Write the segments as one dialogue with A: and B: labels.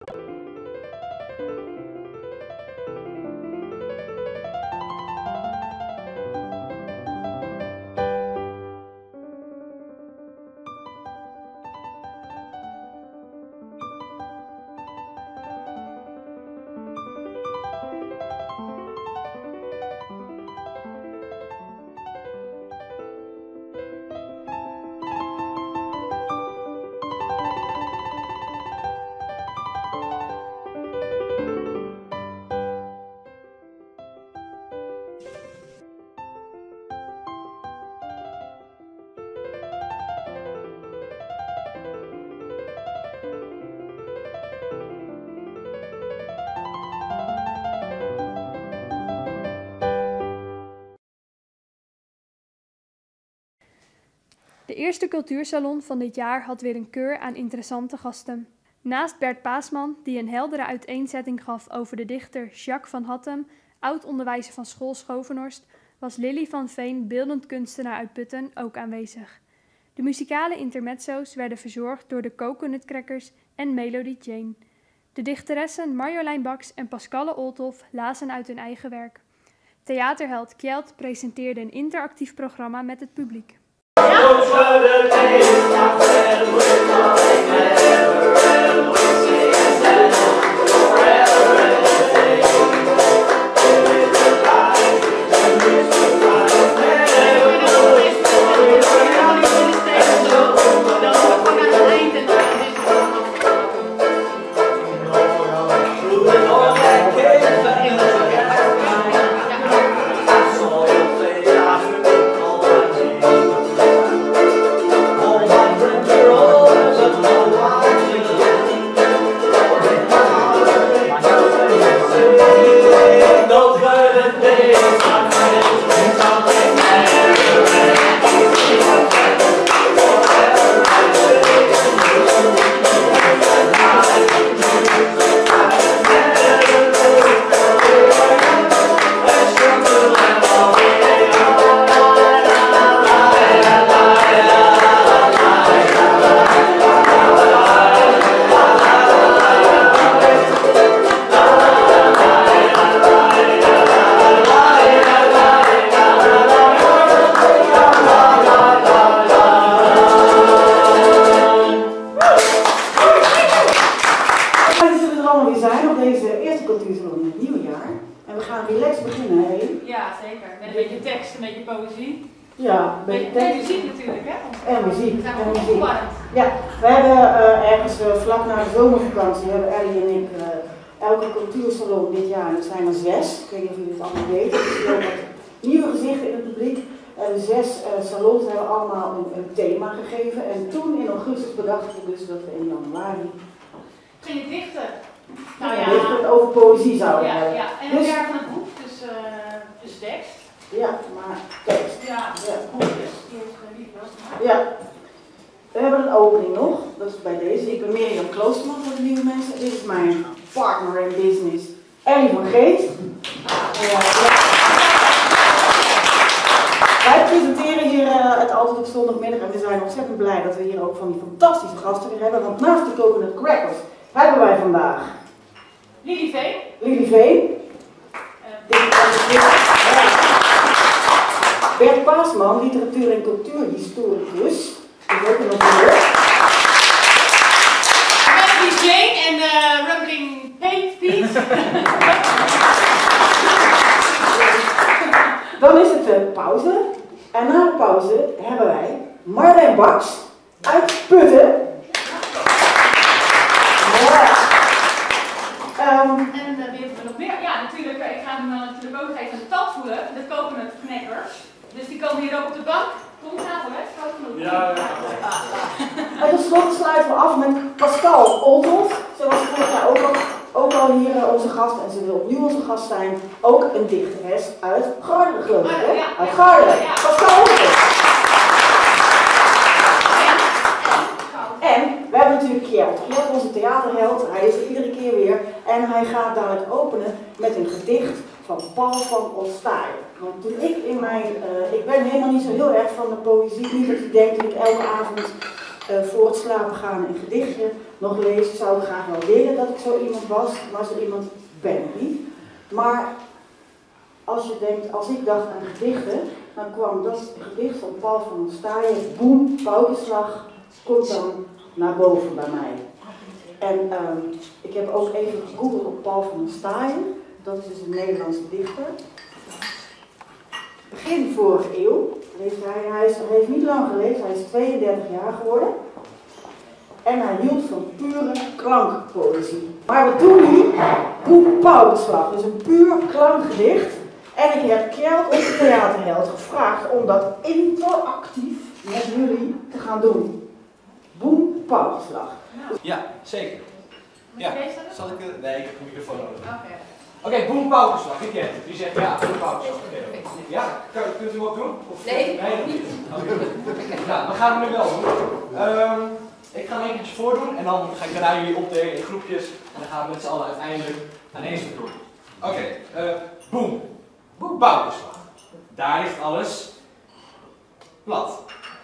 A: De eerste cultuursalon van dit jaar had weer een keur aan interessante gasten. Naast Bert Paasman, die een heldere uiteenzetting gaf over de dichter Jacques van Hattem, oud-onderwijzer van school Schovenhorst, was Lily van Veen, beeldend kunstenaar uit Putten, ook aanwezig. De muzikale intermezzo's werden verzorgd door de Coconut Crackers en Melody Jane. De dichteressen Marjolein Baks en Pascalle Olthoff lazen uit hun eigen werk. Theaterheld Kjeld presenteerde een interactief programma met het publiek.
B: Met een beetje tekst, een beetje poëzie.
C: Ja, een beetje tekst.
B: En muziek natuurlijk, hè?
C: En muziek.
B: En muziek.
C: Ja, we hebben ergens vlak na de zomervakantie, hebben Ellie en ik elke cultuursalon dit jaar, en er zijn er 6, ik weet niet of jullie het allemaal weten, dus we hebben nieuwe gezichten in het publiek. De 6 salons hebben allemaal een thema gegeven en toen in augustus bedachten we dus dat we in januari
B: gingen dichten.
C: Nou ja, het over poëzie zouden hebben.
B: Ja, en het jaar van het boek, dus tekst.
C: Ja, maar tekst.
B: Ja, boekjes. Die heeft geliefd.
C: Ja. We hebben een opening nog, dat is bij deze. Ik ben Mirjam Kloosterman voor de nieuwe mensen. Dit is mijn partner in business, Ellie van Geet. Wij presenteren hier het altijd op zondagmiddag en we zijn ontzettend blij dat we hier ook van die fantastische gasten weer hebben. Want naast de Coconut Crackers hebben wij vandaag
B: Lily Veen.
C: Lily Veen. Bert Paasman, literatuur- en cultuurhistoricus. Die is ook nog hier.
B: Melody Jane en Rumbling Pete.
C: Dan is het pauze. En na de pauze hebben wij Marjolein Baks uit Putten.
B: En wie hebben we nog meer? Ja, natuurlijk. Ik ga hem natuurlijk ook even de tand voelen. De Coconut Crackers. Dus die komen hier ook op de bank. Kom op tafel, hè? Groot genoeg.
D: Ja.
C: En tenslotte sluiten we af met Pascalle Olthoff. Ze was vorig jaar ook al hier onze gast en ze wil opnieuw onze gast zijn. Ook een dichteres uit Garderen, geloof ik, hè? Uit Garderen. Pascalle Olthoff. En we hebben natuurlijk Kjeld. Kjeld, onze theaterheld. Hij is er iedere keer weer. En hij gaat dadelijk openen met een gedicht van Paul van Ostaaij. Want toen ik ik ben helemaal niet zo heel erg van de poëzie. Niet dat je denkt dat ik elke avond voor het slapen gaan een gedichtje nog lezen. Zou ik graag wel willen dat ik zo iemand was, maar zo iemand ben ik niet. Maar als je denkt, als ik dacht aan gedichten, dan kwam dat gedicht van Paul van Staaien, boem, paukenslag, komt dan naar boven bij mij. En ik heb ook even gegoogeld op Paul van Staaien, dat is dus een Nederlandse dichter. Begin vorige eeuw leeft hij heeft niet lang geleefd, hij is 32 jaar geworden. En hij hield van pure klankpoëzie. Maar wat doen we? Boem, paukenslag, dus een puur klankgedicht. En ik heb Kjeld, onze theaterheld, gevraagd om dat interactief met jullie te gaan doen. Boem, paukenslag.
D: Ja, zeker. Ja, zal ik... Nee, ik heb een microfoon nodig. Oké, boem, paukenslag. Ik ken het. Wie zegt ja, boem, paukenslag. Ja, kunt u wat doen? Of,
B: Nee,
D: niet. Okay. Nou, we gaan het nu wel doen. Ik ga hem een keertje voordoen en dan ga ik daarna jullie opdelen in groepjes. En dan gaan we met z'n allen uiteindelijk aan één stuk doen. Oké, boem. Boem, paukenslag. Daar ligt alles plat.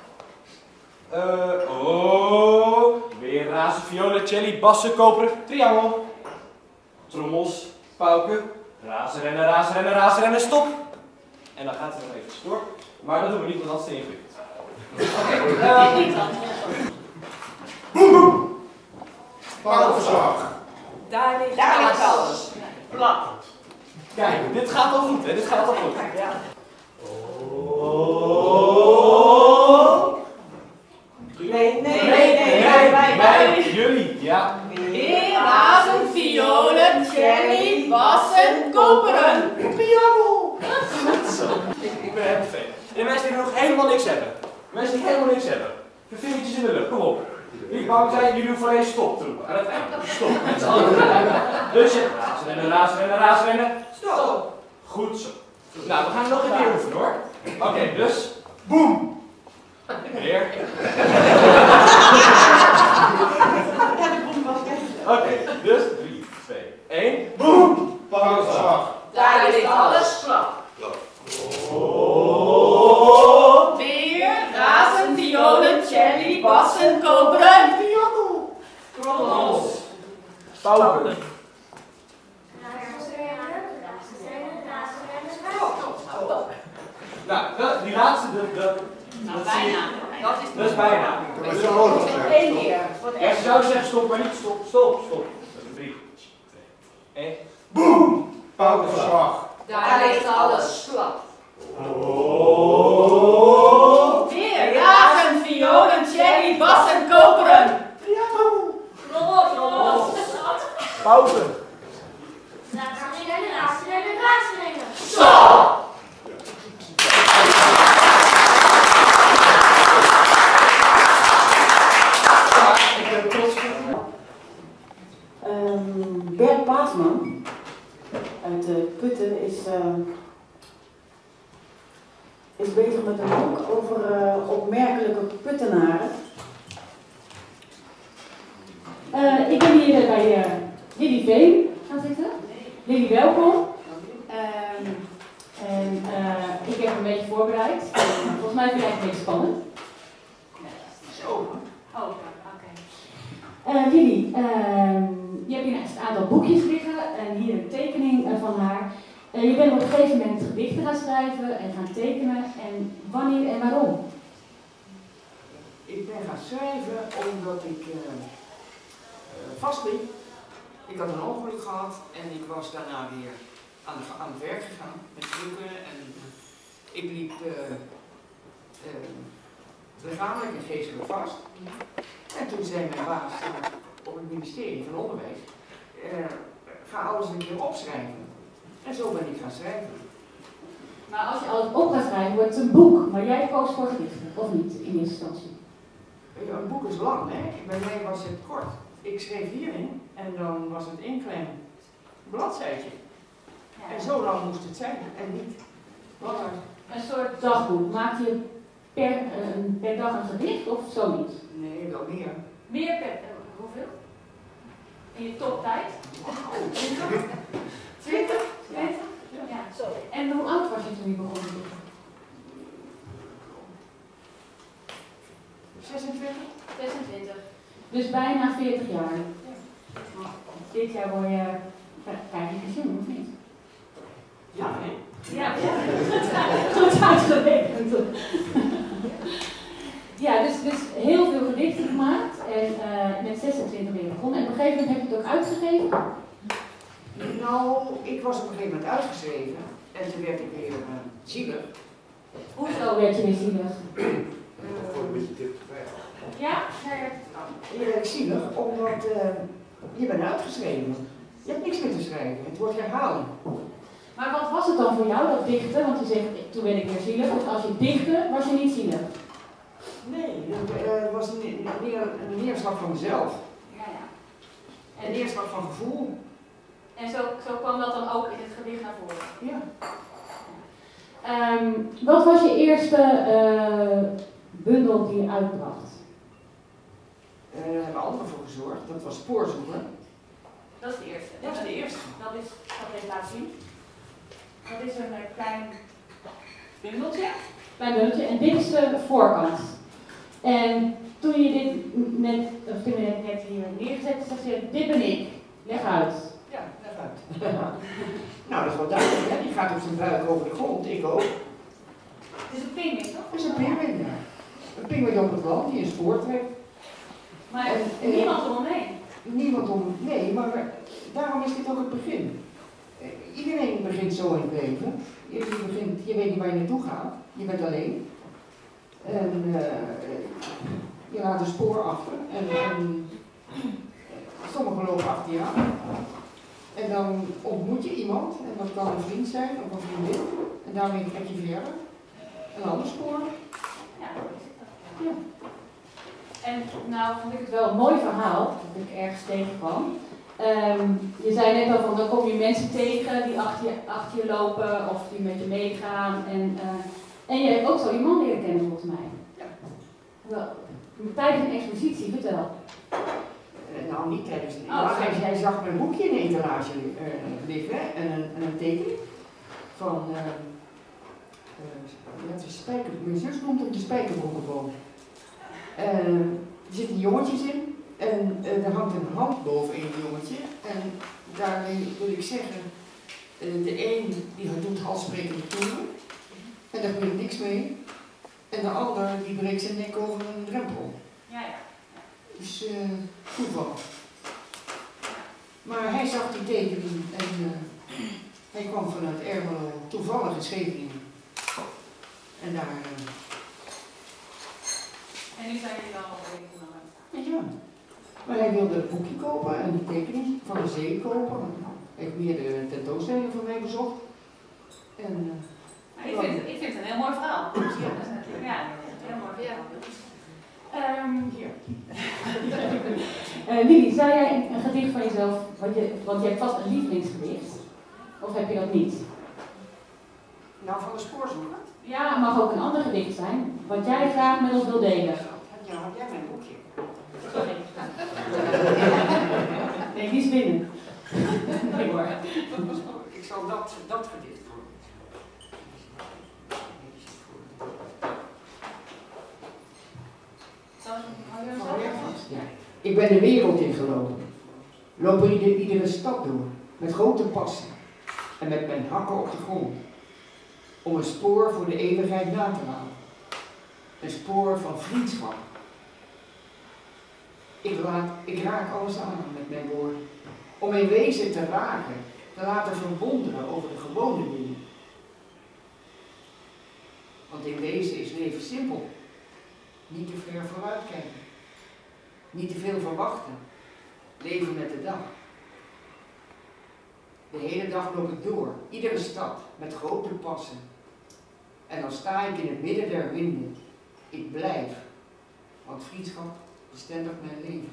D: Weer razen, violen, celli, bassen, koperen, triangel. Trommels, pauken, razen, rennen, razen, rennen, razen, rennen, stop. En dan gaat het nog even door. Maar dat doen we niet, want dat is te ingewikkeld. Boem, boem.
E: Paukenslag.
B: Daar ligt alles. Plat.
D: Kijk, dit gaat al goed, hè? Dit gaat al goed.
B: Ja.
D: Nee, jullie, ja.
B: Weer razen, violen, celli, bassen, koperen.
D: Piano! Zo. Ik ben helemaal fan. En de mensen die nog helemaal niks hebben. Mensen die helemaal niks hebben. De vingertjes in de lucht, kom op. Wie bang zijn, jullie hoeven alleen stop te roepen. Aan het eind. Stop, met z'n allen. Dus je razen rennen, razen rennen, razen rennen. Stop. Goed zo. Nou, we gaan nog een keer oefenen hoor. Oké, dus. Boem. Weer. Oké, dus 3, 2, 1. Boem.
E: Paukenslag.
B: Daar ligt alles plat. Weer razen, violen, celli, bassen, koperen.
D: Trommels. Pauken. Nou, die laatste,
B: Bijna.
D: dat is bijna.
E: Dat is een oorlog.
B: Eén keer.
D: Ja, ze zouden zeggen stop, maar niet stop, stop, stop. 3, 2, 1. Boem!
E: Paukenslag.
B: Daar ligt alles plat. Weer razen, violen, celli, bassen, koperen. Trommels.
D: Pauken.
B: Stop!
D: Ik ben trots op
C: Bert Paasman uit Putten is bezig met een boek over opmerkelijke Puttenaren.
F: Ik ben hier bij Lily Veen gaan zitten. Lily, welkom. Ik heb een beetje voorbereid. Volgens mij vind jij het een beetje spannend.
B: Zo. Oh, oké.
F: Lily, je hebt hier een aantal boekjes liggen en hier een tekening van haar. Je bent op een gegeven moment gedichten gaan schrijven en gaan tekenen. En wanneer en waarom?
G: Ik ben gaan schrijven omdat ik vastliep. Ik had een ongeluk gehad en ik was daarna weer aan het werk gegaan met drukken. En ik liep lichamelijk en geestelijk vast. En toen zei mijn baas op het ministerie van Onderwijs, ga alles een keer opschrijven. En zo ben ik gaan schrijven.
F: Maar als je alles op gaat schrijven, wordt het een boek. Maar jij koos voor gedichten, of niet, in eerste instantie?
G: Ja, een boek is lang, hè? Bij mij was het kort. Ik schreef hierin en dan was het één klein bladzijtje. En zo lang moest het zijn en niet langer.
F: Een soort dagboek. Maak je per dag een gedicht of zo niet?
G: Nee, wel meer.
F: Meer per... hoeveel? In je toptijd? 20? Ja.
B: Zo.
F: En hoe oud was je toen je begon te doen?
G: 26?
F: 26? dus bijna 40 jaar. Dit jaar krijg je pensioen, of niet?
G: Ja, hè?
F: Ja, goed uitgerekend. Ja, dus heel veel gedichten gemaakt en met 26 weer begonnen. En op een gegeven moment heb je het ook uitgegeven?
G: Nou, ik was op een gegeven moment uitgeschreven en toen werd ik weer zielig.
F: Hoezo werd je weer zielig? Ja?
G: Je werd zielig omdat je bent uitgeschreven. Je hebt niks meer te schrijven, het wordt herhaling.
F: Maar wat was het dan voor jou, dat dichten? Want je zegt, toen ben ik weer zielig. Want als je dichtte, was je niet zielig.
G: Nee, het was een neerslag van mezelf.
B: Ja, ja.
G: Een neerslag van gevoel.
B: En zo kwam dat dan ook in het gedicht naar voren.
G: Ja.
F: Wat was je eerste bundel die je uitbracht?
G: Daar hebben we anderen voor gezorgd. Dat was Spoorzoeker.
B: Dat is de eerste.
G: Dat is de eerste.
B: Dat is, dat even laten zien. Dat is een klein bundeltje.
F: Klein bundeltje. En dit is de voorkant. En toen je dit net hier neergezet, zeg je, dit ben ik. Leg uit.
G: Ja, leg uit. Nou, dat is wel duidelijk, hè? Die gaat op zijn buik over de grond, ik ook.
B: Het is een pinguïn, toch?
G: Dat is een pinguïn, ja. Een pinguïn op het land die een spoor trekt.
B: Maar
G: En
B: niemand eromheen.
G: Niemand om, nee, maar daarom is dit ook het begin. Iedereen begint zo in het leven. Je weet niet waar je naartoe gaat. Je bent alleen. En je laat een spoor achter. En sommigen lopen achter je aan. En dan ontmoet je iemand. En dat kan een vriend zijn of een vriendin. En daarmee trek je verder. Een ander spoor.
B: Ja, dat is het.
G: Ja.
B: En nou vond ik het
F: Wel een mooi verhaal, dat ik ergens tegenkwam. Je zei net al van, dan kom je mensen tegen die achter je lopen of die met je meegaan. En je hebt ook zo je man leren kennen volgens mij.
G: Ja.
F: Wel, tijdens een expositie, vertel.
G: Nou, niet tijdens de.
B: Oh,
G: Hij zag mijn boekje in de etalage liggen en een tekening van. Mijn zus noemt hem de spijkerbroekenboom. Er zitten jongetjes in en er hangt een hand boven een jongetje. En daarmee wil ik zeggen, de een die doet halssprekende toeren en daar gebeurt niks mee. En de ander die breekt zijn nek over een drempel.
B: ja, ja.
G: Dus toeval. Maar hij zag die tekening en hij kwam vanuit Ermelo toevallig in Scheveningen. En daar.
B: En nu zijn jullie al een
G: Ja. Maar hij wilde een boekje kopen en die tekening van de zee kopen. Hij heeft meerdere tentoonstellingen van mij bezocht. En,
B: ik vind het een heel mooi verhaal. Ja, heel mooi verhaal.
G: hier.
F: Lili, zou jij een gedicht van jezelf, want je hebt vast een lievelingsgedicht, of heb je dat niet?
G: Nou, van de spoorzoeker.
F: Ja, het mag ook een ander gedicht zijn, wat jij graag met ons wil delen.
G: Ja, had jij mijn boekje?
F: Sorry. Nee, die is binnen. Nee hoor.
G: Ik zal dat gedicht voor. Ja. Ik ben de wereld ingelopen. Loop iedere stad door, met grote passen en met mijn hakken op de grond. Om een spoor voor de eeuwigheid na te laten. Een spoor van vriendschap. Ik raak alles aan met mijn woord. Om in wezen te raken, te laten verwonderen over de gewone dingen. Want in wezen is leven simpel. Niet te ver vooruitkijken. Niet te veel verwachten. Leven met de dag. De hele dag loop ik door, iedere stad, met grote passen. En dan sta ik in het midden der winden. Ik blijf, want vriendschap bestendigt mijn leven.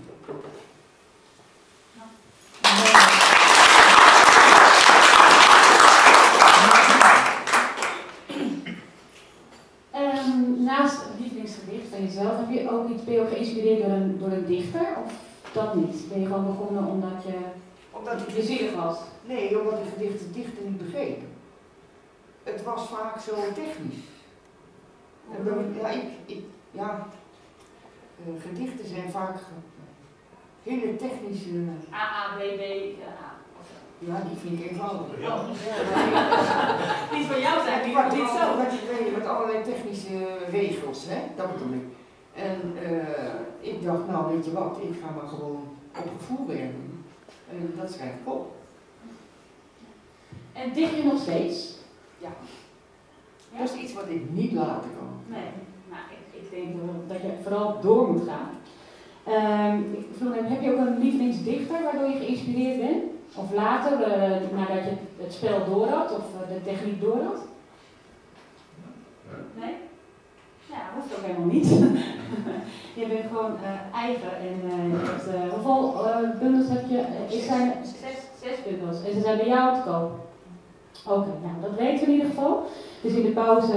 F: Naast het lievelingsgedicht van jezelf, ben je ook geïnspireerd door een dichter? Of dat niet? Ben je gewoon begonnen omdat je zielig was?
G: Nee, omdat ik de dichter niet begreep. Het was vaak zo technisch. Gedichten zijn vaak hele technische...
F: AABB,
G: Ja, die vind ik eenvoudig.
F: Oh.
B: Niet van jou zijn, die
G: Maar
B: niet zo.
G: met allerlei technische regels, hè? Dat bedoel ik. En ik dacht, nou weet je wat, ik ga maar gewoon op gevoel werken. En dat schrijf ik op.
F: En dicht je nog steeds?
G: Ja. Dat is iets wat ik niet laten kan.
F: Nee, nou, ik denk dat je vooral door moet gaan. Heb je ook een lievelingsdichter waardoor je geïnspireerd bent? Of later, nadat je het spel door had of de techniek door had? Nee? Ja, hoeft ook helemaal niet. Je bent gewoon eigen en hoeveel bundels heb je? Het zijn 6 bundels en ze zijn bij jou te koop. Oké, nou dat weten we in ieder geval. Dus in de pauze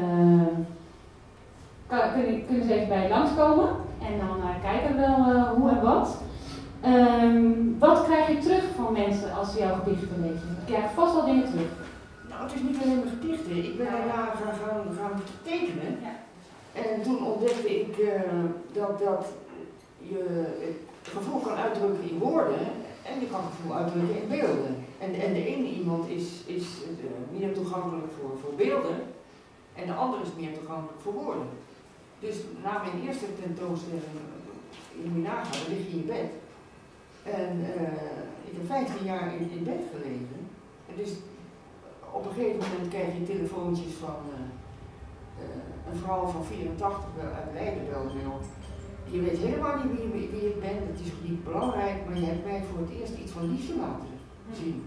F: kunnen ze even bij je langskomen en dan kijken we wel hoe en wat. Wat krijg je terug van mensen als ze jouw gedichten lezen? Je krijgt vast wel dingen terug.
G: Nou, het is niet alleen mijn gedichten. Ik ben daarna gaan tekenen.
F: Ja.
G: En toen ontdekte ik dat je het gevoel kan uitdrukken in woorden en je kan het gevoel uitdrukken in beelden. En de ene iemand is meer toegankelijk voor beelden en de andere is meer toegankelijk voor woorden. Dus na mijn eerste tentoonstelling in Minaga, dan lig je in je bed. En ik heb 15 jaar in bed gelegen. En dus op een gegeven moment krijg je telefoontjes van een vrouw van 84 uit Leiden belde mij op. Je weet helemaal niet wie ik ben, het is niet belangrijk, maar je hebt mij voor het eerst iets van liefde laten zien.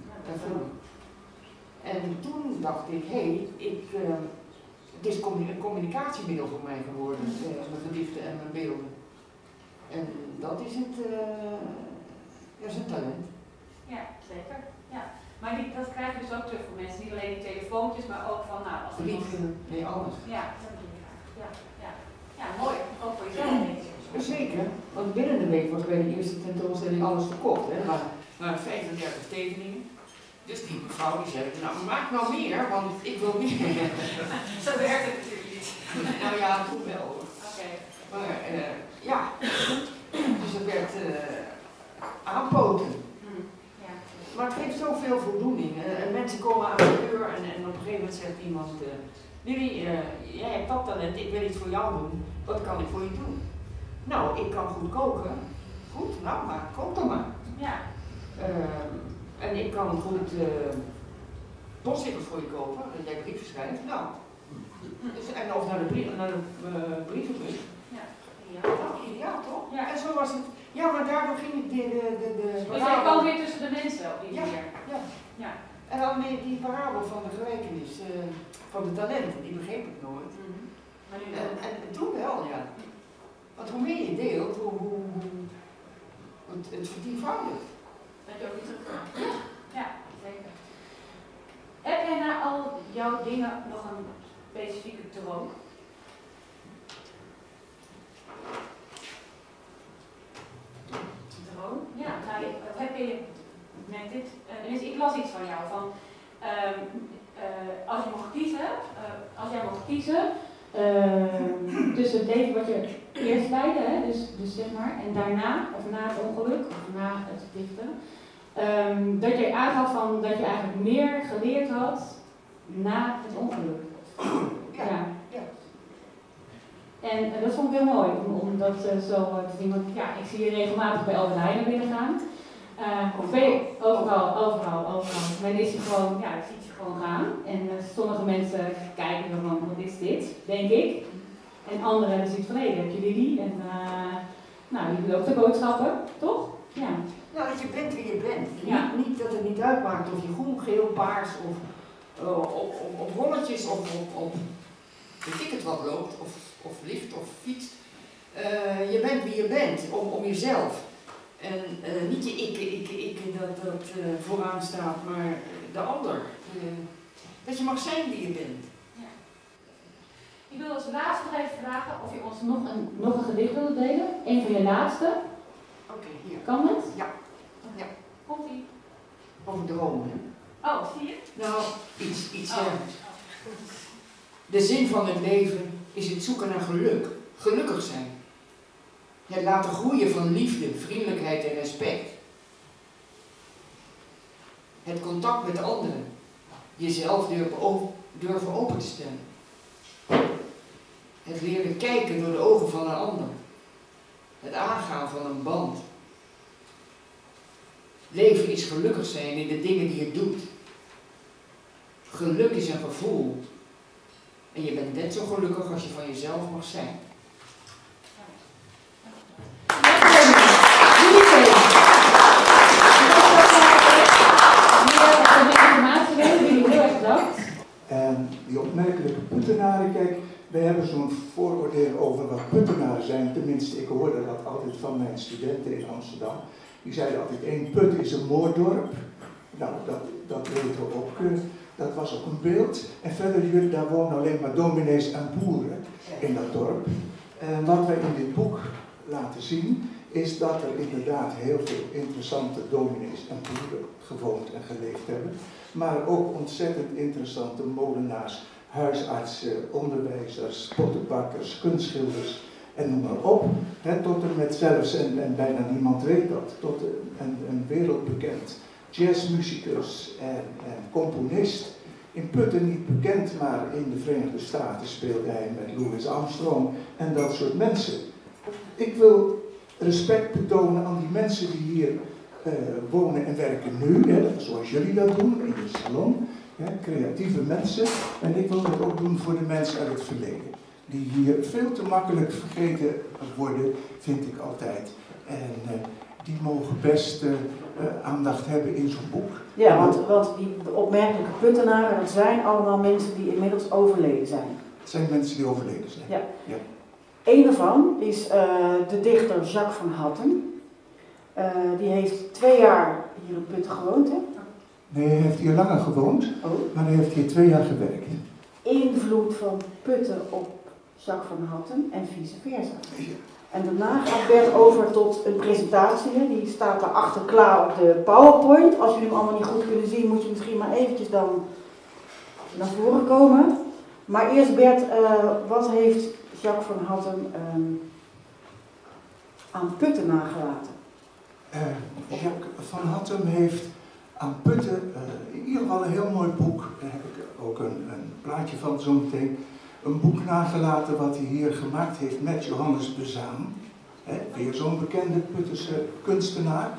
G: En toen dacht ik, het is een communicatiemiddel voor mij geworden, mijn gedichten en mijn beelden. En dat is een talent.
F: Ja, zeker. Ja. Maar dat krijg je dus ook terug van mensen, niet alleen die telefoontjes, maar ook van, nou, als
G: Brieven, nee, alles.
F: Ja, dat bedoel ik graag. Ja, mooi. Ook voor jezelf.
G: Zeker, want binnen de week was bij de eerste tentoonstelling alles verkocht. Hè. Er waren 35 tekeningen. Dus die mevrouw die zei, nou maak nou meer, want ik wil meer.
B: Zo werkt het natuurlijk niet.
G: Nou ja, toen wel hoor.
F: Oké.
G: Maar ja, dus het werd aanpoten.
F: Ja.
G: Maar het geeft zoveel voldoening. En mensen komen aan de deur en op een gegeven moment zegt iemand, Lili, jij hebt dat talent, ik wil iets voor jou doen, wat kan ik voor je doen? Nou, ik kan goed koken. Goed, nou maar, kook dan maar.
F: Ja.
G: En ik kan goed postzegels voor je kopen, dat jij brieven schrijft. Nou, dus, en of naar de brievenbus.
F: Ja.
G: Ideaal toch?
F: Ja.
G: En zo was het. Ja, maar daardoor ging ik
F: Dus jij kwam weer tussen de mensen op die manier.
G: Ja. En dan die parabel van de gelijkenis van de talenten, die begreep ik nooit.
F: Maar nu
G: En toen wel, ja. Want hoe meer je deelt, hoe het vertienvoudigt.
F: dat je ook iets terug. Ja, zeker. Heb jij na al jouw dingen nog een specifieke droom? Droom? Ja, nou, wat heb je met dit? Tenminste, ik las iets van jou. Van, als jij mocht kiezen tussen het leven wat je eerst leidde, hè, dus zeg maar, en daarna, of na het ongeluk, of na het dichten, dat je aangaf van dat je eigenlijk meer geleerd had na het ongeluk.
G: Ja.
F: En dat vond ik heel mooi, om dat zo te zien. Want ja, ik zie je regelmatig bij Albert Heijn binnen gaan. Overal. Men is je gewoon, ja, ik zie je gewoon gaan. En sommige mensen kijken dan van, wat is dit, denk ik. En anderen zien van, hé, daar heb je Lili. En nou, die wil ook de boodschappen, toch? Ja.
G: Nou, dat je bent wie je bent.
F: Ja.
G: Niet dat het niet uitmaakt of je groen, geel, paars of op rolletjes of op weet ik het wat loopt of ligt of fietst. Je bent wie je bent, om jezelf. En niet je ik dat vooraan staat, maar de ander. Dat je mag zijn wie je bent.
F: Ja. Ik wil als laatste nog even vragen of je ons nog een gedicht wilt delen. Een van je laatste.
G: Oké, hier.
F: Kan het?
G: Ja. Ja.
F: Komt-ie.
G: Over dromen.
F: Oh, zie je?
G: Nou, iets. De zin van het leven is het zoeken naar geluk. Gelukkig zijn. Het laten groeien van liefde, vriendelijkheid en respect. Het contact met anderen. Jezelf durven open te stellen. Het leren kijken door de ogen van een ander. Het aangaan van een band. Leven is gelukkig zijn in de dingen die je doet. Geluk is een gevoel. En je bent net zo gelukkig als je van jezelf mag zijn.
E: En die opmerkelijke puttenaren, kijk, wij hebben zo'n vooroordeel over wat puttenaren zijn. Tenminste, ik hoorde dat altijd van mijn studenten in Amsterdam. Die zeiden altijd, 1 put is een moorddorp. Nou, dat weten we ook. Dat was ook een beeld. En verder, daar wonen alleen maar dominees en boeren in dat dorp. En wat wij in dit boek laten zien, is dat er inderdaad heel veel interessante dominees en boeren gewoond en geleefd hebben. Maar ook ontzettend interessante molenaars, huisartsen, onderwijzers, pottenbakkers, kunstschilders en noem maar op. Tot en met zelfs, en bijna niemand weet dat, tot een wereldbekend jazzmuzikus en componist. In Putten niet bekend, maar in de Verenigde Staten speelde hij met Louis Armstrong en dat soort mensen. Ik wil respect betonen aan die mensen die hier wonen en werken nu, zoals jullie dat doen in de salon, creatieve mensen. En ik wil dat ook doen voor de mensen uit het verleden, die hier veel te makkelijk vergeten worden, vind ik altijd. En die mogen best aandacht hebben in zo'n boek.
C: Ja, want die opmerkelijke puttenaren, dat zijn allemaal mensen die inmiddels overleden zijn.
E: Het zijn mensen die overleden zijn.
C: Ja.
E: Ja.
C: Eén daarvan is de dichter Jacques van Hattem. Die heeft 2 jaar hier op Putten gewoond, hè?
E: Nee, hij heeft hier langer gewoond, maar hij heeft hier 2 jaar gewerkt.
C: Invloed van Putten op Jacques van Hattem en vice versa.
E: Ja.
C: En daarna gaat Bert over tot een presentatie. Die staat daarachter klaar op de PowerPoint. Als jullie hem allemaal niet goed kunnen zien, moet je misschien maar eventjes dan naar voren komen. Maar eerst Bert, wat heeft Jacques van Hattem aan Putten nagelaten?
E: Jacques van Hattem heeft aan Putten in ieder geval een heel mooi boek. Daar heb ik ook een plaatje van zometeen. Een boek nagelaten wat hij hier gemaakt heeft met Johannes Bezaan. Weer zo'n bekende Puttense kunstenaar.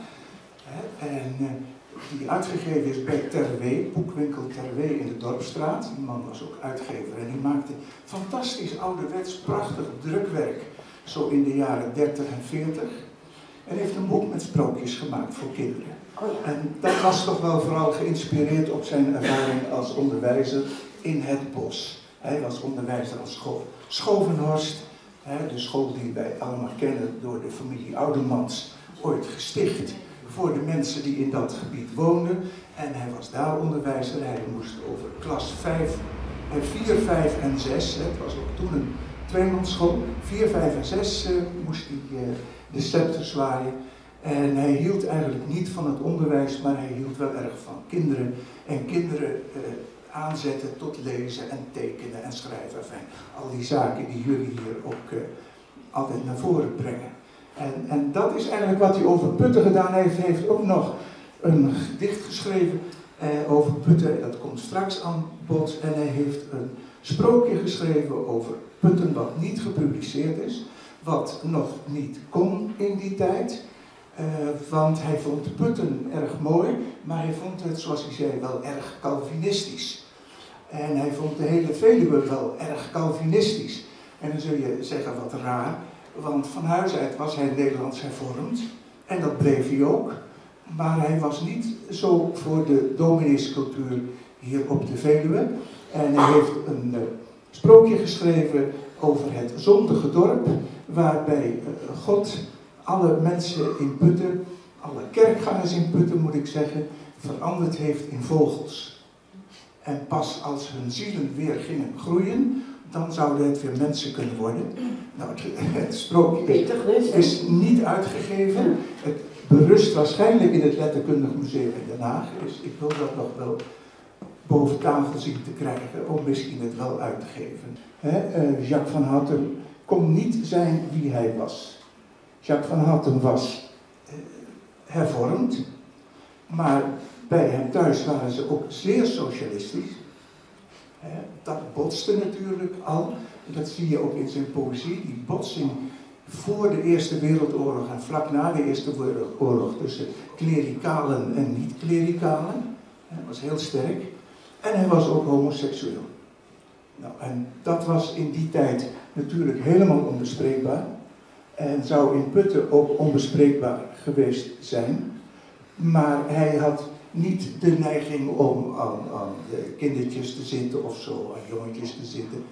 E: En die uitgegeven is bij Terwee, boekwinkel Terwee in de Dorpstraat. Die man was ook uitgever en die maakte fantastisch ouderwets prachtig drukwerk. Zo in de jaren 30 en 40. En heeft een boek met sprookjes gemaakt voor kinderen. En dat was toch wel vooral geïnspireerd op zijn ervaring als onderwijzer in het bos. Hij was onderwijzer aan school Schovenhorst, de school die wij allemaal kennen door de familie Oudermans, ooit gesticht voor de mensen die in dat gebied woonden. En hij was daar onderwijzer, hij moest over klas 4, 5 en 6, het was ook toen een tweemansschool, 4, 5 en 6 moest hij de scepter zwaaien. En hij hield eigenlijk niet van het onderwijs, maar hij hield wel erg van kinderen en kinderen aanzetten tot lezen en tekenen en schrijven. Enfin, al die zaken die jullie hier ook altijd naar voren brengen. En dat is eigenlijk wat hij over Putten gedaan heeft. Hij heeft ook nog een gedicht geschreven over Putten, dat komt straks aan bod. En hij heeft een sprookje geschreven over Putten wat niet gepubliceerd is, wat nog niet kon in die tijd. Want hij vond Putten erg mooi, maar hij vond het, zoals hij zei, wel erg Calvinistisch. En hij vond de hele Veluwe wel erg Calvinistisch. En dan zul je zeggen, wat raar, want van huis uit was hij Nederlands hervormd. En dat bleef hij ook. Maar hij was niet zo voor de domineescultuur hier op de Veluwe. En hij heeft een sprookje geschreven over het zondige dorp, waarbij God alle mensen in Putten, alle kerkgangers in Putten moet ik zeggen, veranderd heeft in vogels. En pas als hun zielen weer gingen groeien, dan zouden het weer mensen kunnen worden. Nou, het sprookje is niet uitgegeven. Het berust waarschijnlijk in het Letterkundig Museum in Den Haag. Dus ik wil dat nog wel boven tafel zien te krijgen, om misschien het wel uit te geven. Jacques van Hattem kon niet zijn wie hij was. Jacques van Hattem was hervormd, maar bij hem thuis waren ze ook zeer socialistisch. Dat botste natuurlijk al, dat zie je ook in zijn poëzie, die botsing voor de Eerste Wereldoorlog en vlak na de Eerste Wereldoorlog tussen klerikalen en niet-klerikalen. Dat was heel sterk. En hij was ook homoseksueel. Nou, en dat was in die tijd natuurlijk helemaal onbespreekbaar. En zou in Putten ook onbespreekbaar geweest zijn. Maar hij had niet de neiging om aan kindertjes te zitten of zo, aan jongetjes te zitten.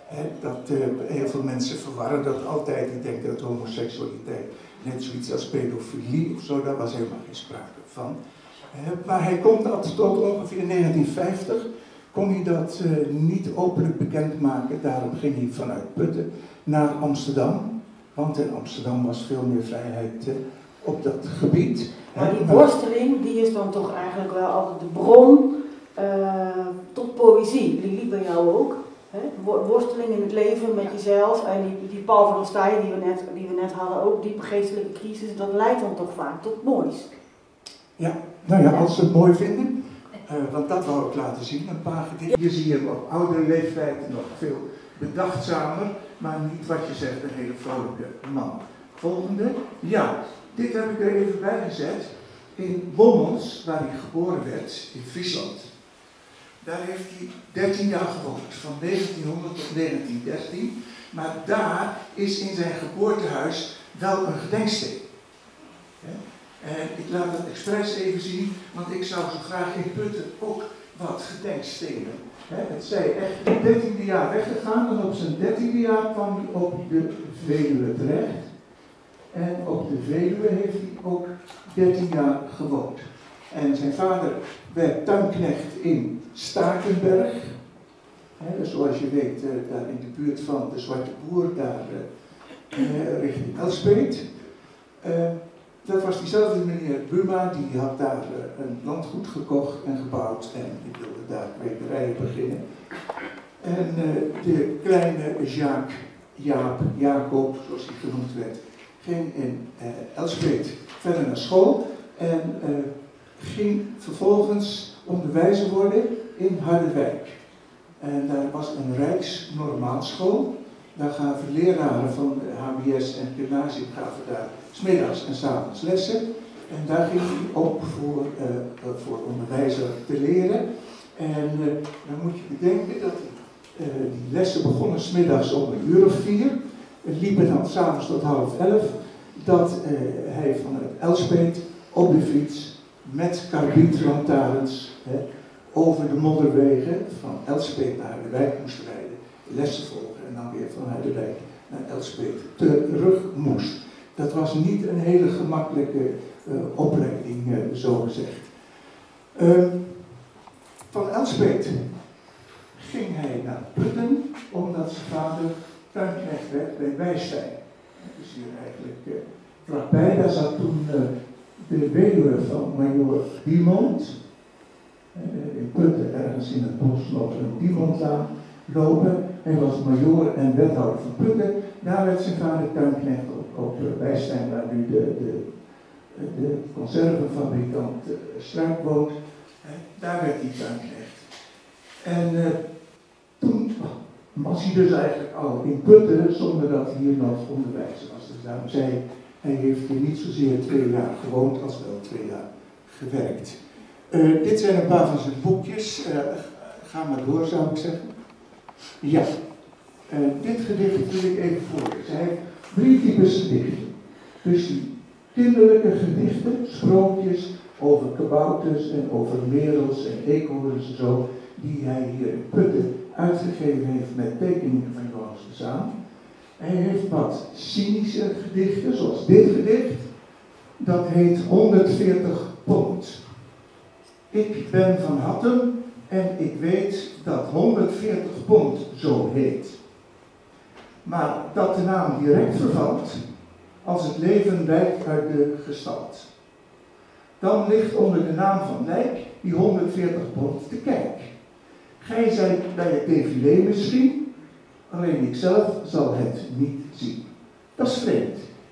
E: Heel veel mensen verwarren dat altijd. Die denken dat homoseksualiteit net zoiets als pedofilie of zo, daar was helemaal geen sprake van. Maar hij kon dat tot ongeveer 1950, kon hij dat niet openlijk bekendmaken. Daarom ging hij vanuit Putten naar Amsterdam. Want in Amsterdam was veel meer vrijheid op dat gebied.
C: Maar die worsteling, die is dan toch eigenlijk wel altijd de bron tot poëzie. Die liep bij jou ook. Hè? Worsteling in het leven met jezelf en die Paul van der Staaij die we net hadden, ook diepe geestelijke crisis, dat leidt dan toch vaak tot moois.
E: Ja, nou ja, als ze het mooi vinden, want dat wou ik laten zien, een paar gedichten. Hier zie je hem op oudere leeftijd nog veel bedachtzamer, maar niet wat je zegt, een hele vrolijke man. Volgende, ja, dit heb ik er even bij gezet, in Bommels, waar hij geboren werd, in Friesland. Daar heeft hij 13 jaar gewoond, van 1900 tot 1913, maar daar is in zijn geboortehuis wel een gedenksteen. En ik laat dat expres even zien, want ik zou zo graag in Putten ook wat gedenkstenen. Het zij echt 13e jaar weggegaan en op zijn 13e jaar kwam hij op de Veluwe terecht. En op de Veluwe heeft hij ook 13 jaar gewoond. En zijn vader werd tuinknecht in Stakenberg. Zoals je weet, daar in de buurt van de Zwarte Boer, daar richting Elspeet. Dat was diezelfde meneer Buma, die had daar een landgoed gekocht en gebouwd en die wilde daar kwekerijen beginnen. En de kleine Jacob, zoals hij genoemd werd, ging in Elspeet verder naar school en ging vervolgens onderwijzer worden in Harderwijk. En daar was een Rijksnormaalschool. Daar gaven leraren van de HBS en gymnasium gaven daar 's middags en 's avonds lessen. En daar ging hij ook voor onderwijzer te leren. En dan moet je bedenken dat die lessen begonnen 's middags om 1:04. Het liepen dan 's avonds tot 10:30. Dat hij vanuit Elspeet op de fiets met karbietlantaarns over de modderwegen van Elspeet naar Harderwijk moest rijden. Lessen volgen en dan weer van Harderwijk naar Elspeet terug moest. Dat was niet een hele gemakkelijke opleiding, zo gezegd. Van Elspeet ging hij naar Putten, omdat zijn vader tuinknecht werd bij Wijstein. Dat is hier eigenlijk vlakbij. Daar zat toen de weduwe van majoor Diemond. In Putten, ergens in het bos, nog een Diemondlaan lopen. Hij was majoor en wethouder van Putten. Daar werd zijn vader tuinknecht op Wijstein, waar nu de conservenfabrikant Struik woont. Daar werd hij tuinknecht. En toen was hij dus eigenlijk al in Putten, zonder dat hier nog onderwijzer was. Dus daarom zei hij heeft hier niet zozeer 2 jaar gewoond, als wel 2 jaar gewerkt. Dit zijn een paar van zijn boekjes. Ga maar door, zou ik zeggen. Ja, dit gedicht wil ik even voorlezen. Hij heeft 3 types gedichten. Dus die kinderlijke gedichten, sprookjes over kabouters en over merels en eekhoorns en zo, die hij hier in Putten uitgegeven heeft met tekeningen van Johannes de Zaan. Hij heeft wat cynische gedichten, zoals dit gedicht. Dat heet 140 pond. Ik ben van Hattem en ik weet dat 140 pond zo heet. Maar dat de naam direct vervalt als het leven wijkt uit de gestalt. Dan ligt onder de naam van Lijk die 140 pond te kijk. Gij zijt bij het défilé misschien, alleen ik zelf zal het niet zien. Dat is vreemd.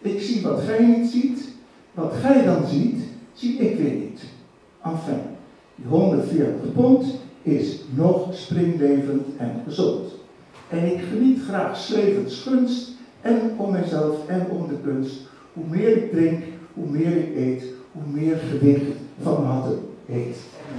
E: Ik zie wat gij niet ziet. Wat gij dan ziet, zie ik weer niet. Enfin, die 140 pond is nog springlevend en gezond. En ik geniet graag 's levens gunst en om mijzelf en om de kunst. Hoe meer ik drink, hoe meer ik eet, hoe meer gewicht Van Hattem heet.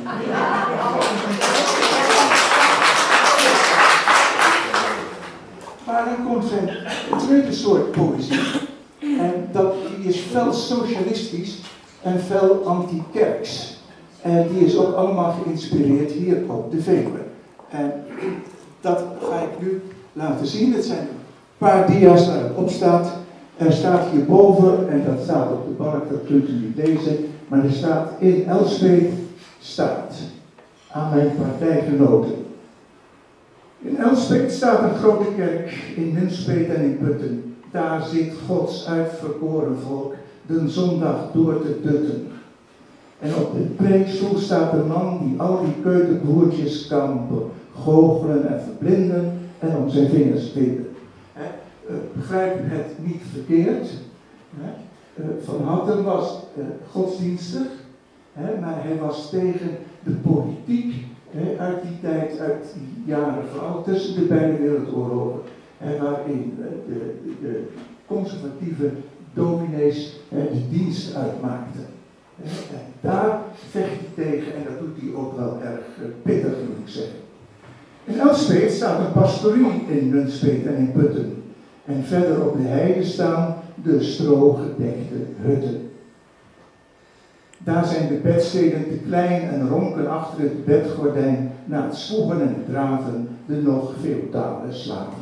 E: Maar dan komt zijn tweede soort poëzie. En die is fel socialistisch en fel anti-kerks. En die is ook allemaal geïnspireerd hier op de Veluwe. En dat ga ik nu laten zien. Het zijn een paar dia's waar het op staat. Er staat hierboven, en dat staat op de balk, dat kunt u niet lezen, maar er staat in Elspeet staat aan mijn partijgenoten. In Elspeet staat een grote kerk, in Nunspeet en in Putten. Daar zit Gods uitverkoren volk de zondag door te dutten. En op de preekstoel staat een man die al die keukenboertjes kan goochelen en verblinden en om zijn vingers binden. Begrijp het niet verkeerd. Van Hattem was godsdienstig, maar hij was tegen de politiek uit die tijd, uit die jaren, vooral tussen de beide wereldoorlogen, waarin de conservatieve dominees de dienst uitmaakten. En daar vecht hij tegen en dat doet hij ook wel erg pittig, moet ik zeggen. In Elspeet staat een pastorie in Nunspeet en in Putten. En verder op de heide staan de strogedekte hutten. Daar zijn de bedsteden te klein en ronken achter het bedgordijn na het zwoegen en het draven de nog feodale slaven.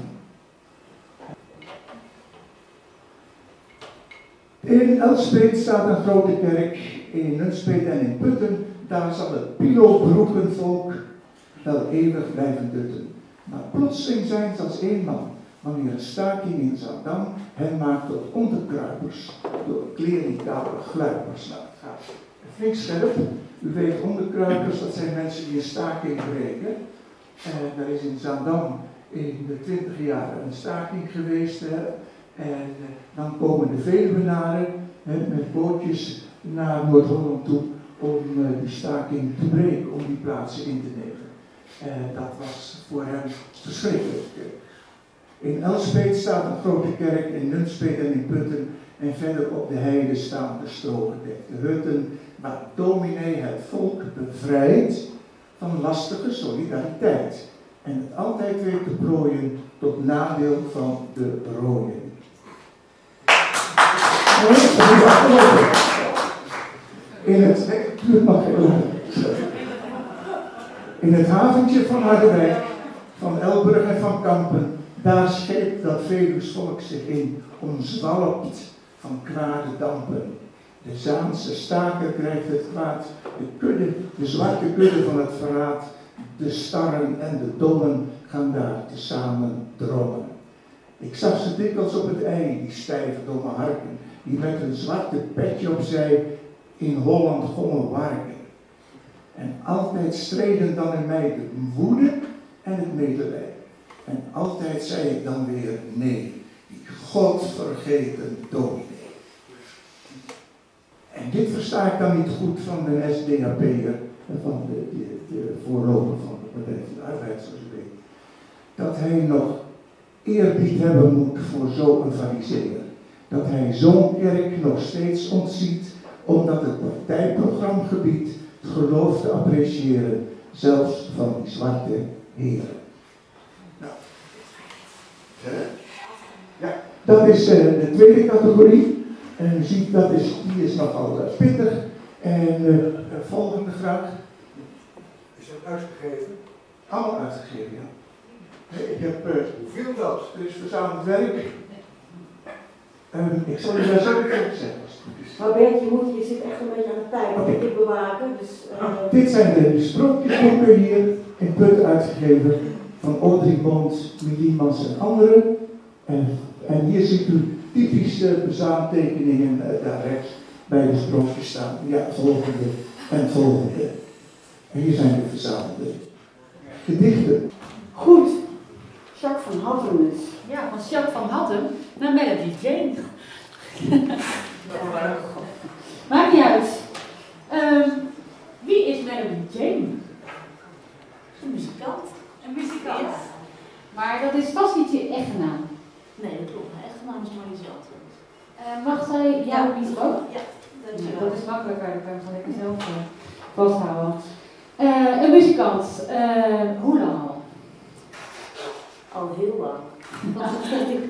E: In Elspeet staat een grote kerk, in Nunspeet en in Putten, daar zal het pilo-broekenvolk wel eeuwig blijven dutten. Maar plotseling zijn ze als één man, wanneer een staking in Zaandam hen maakt tot onderkruipers, door klerikale gluipers. Nou, het gaat flink scherp. U weet, onderkruipers, dat zijn mensen die een staking breken. Er is in Zaandam in de 20 jaren een staking geweest. En dan komen de Veluwenaren met bootjes naar Noord-Holland toe om die staking te breken, om die plaatsen in te nemen. Dat was voor hen verschrikkelijk. In Elspeet staat een grote kerk, in Nunspeet en in Putten. En verder op de heide staan de strogedekte hutten, waar dominee het volk bevrijdt van lastige solidariteit. En het altijd weet te plooien tot nadeel van de rooien. In het haventje van Harderwijk, van Elburg en van Kampen, daar schept dat Veluws volk zich in, omzwalpt van kwade dampen. De Zaanse staker krijgt het kwaad, de zwarte kudde van het verraad, de starren en de dommen gaan daar tezamen drommen. Ik zag ze dikwijls op het ei, die stijve domme harken, die met een zwarte petje opzij in Holland gommen warken. En altijd streden dan in mij de woede en het medelijden. En altijd zei ik dan weer nee, die godvergeten dominee. En dit versta ik dan niet goed van de SDAP'er, van de voorloper van de Partij van de Arbeid, zoals u weet. Dat hij nog eerbied hebben moet voor zo'n fariseer. Dat hij zo'n kerk nog steeds ontziet, omdat het partijprogramma gebiedt het geloof te appreciëren, zelfs van die zwarte heren. Nou. Ja, dat is de tweede categorie. En u ziet, die is nogal pittig. En volgende graag.
H: Is dat uitgegeven?
E: Allemaal uitgegeven, ja. Ik heb,
H: hoeveel dat?
E: Er is verzameld werk. Ik zal u daar zo even zeggen.
C: Maar Bert, je zit echt een beetje aan de tijd.
E: Okay.
C: Dit bewaken. Dus,
E: dit zijn de sprookjesboeken hier in Putten uitgegeven. Van Audrey-Bond, Miliemans en anderen. En hier ziet u typische bezaamtekeningen daar rechts bij de sprookjes staan. Ja, volgende en volgende. En hier zijn de verzamelde gedichten.
C: Goed. Jacques van Hattem dus.
F: Ja, van Jacques van Hattem naar Melody Jane. Maakt niet uit. Wie is Melody Jane?
I: Een muzikant.
F: Een muzikant.
I: Ja.
F: Maar dat is vast niet je echte naam.
I: Nee, dat klopt. Mijn echte naam is Marlies Jansen.
F: Mag zij jouw microfoon?
I: Ja,
F: Dat is makkelijker, dan kan je gewoon lekker zelf vasthouden. Een muzikant, hoe lang al?
I: Al heel lang. Tot ik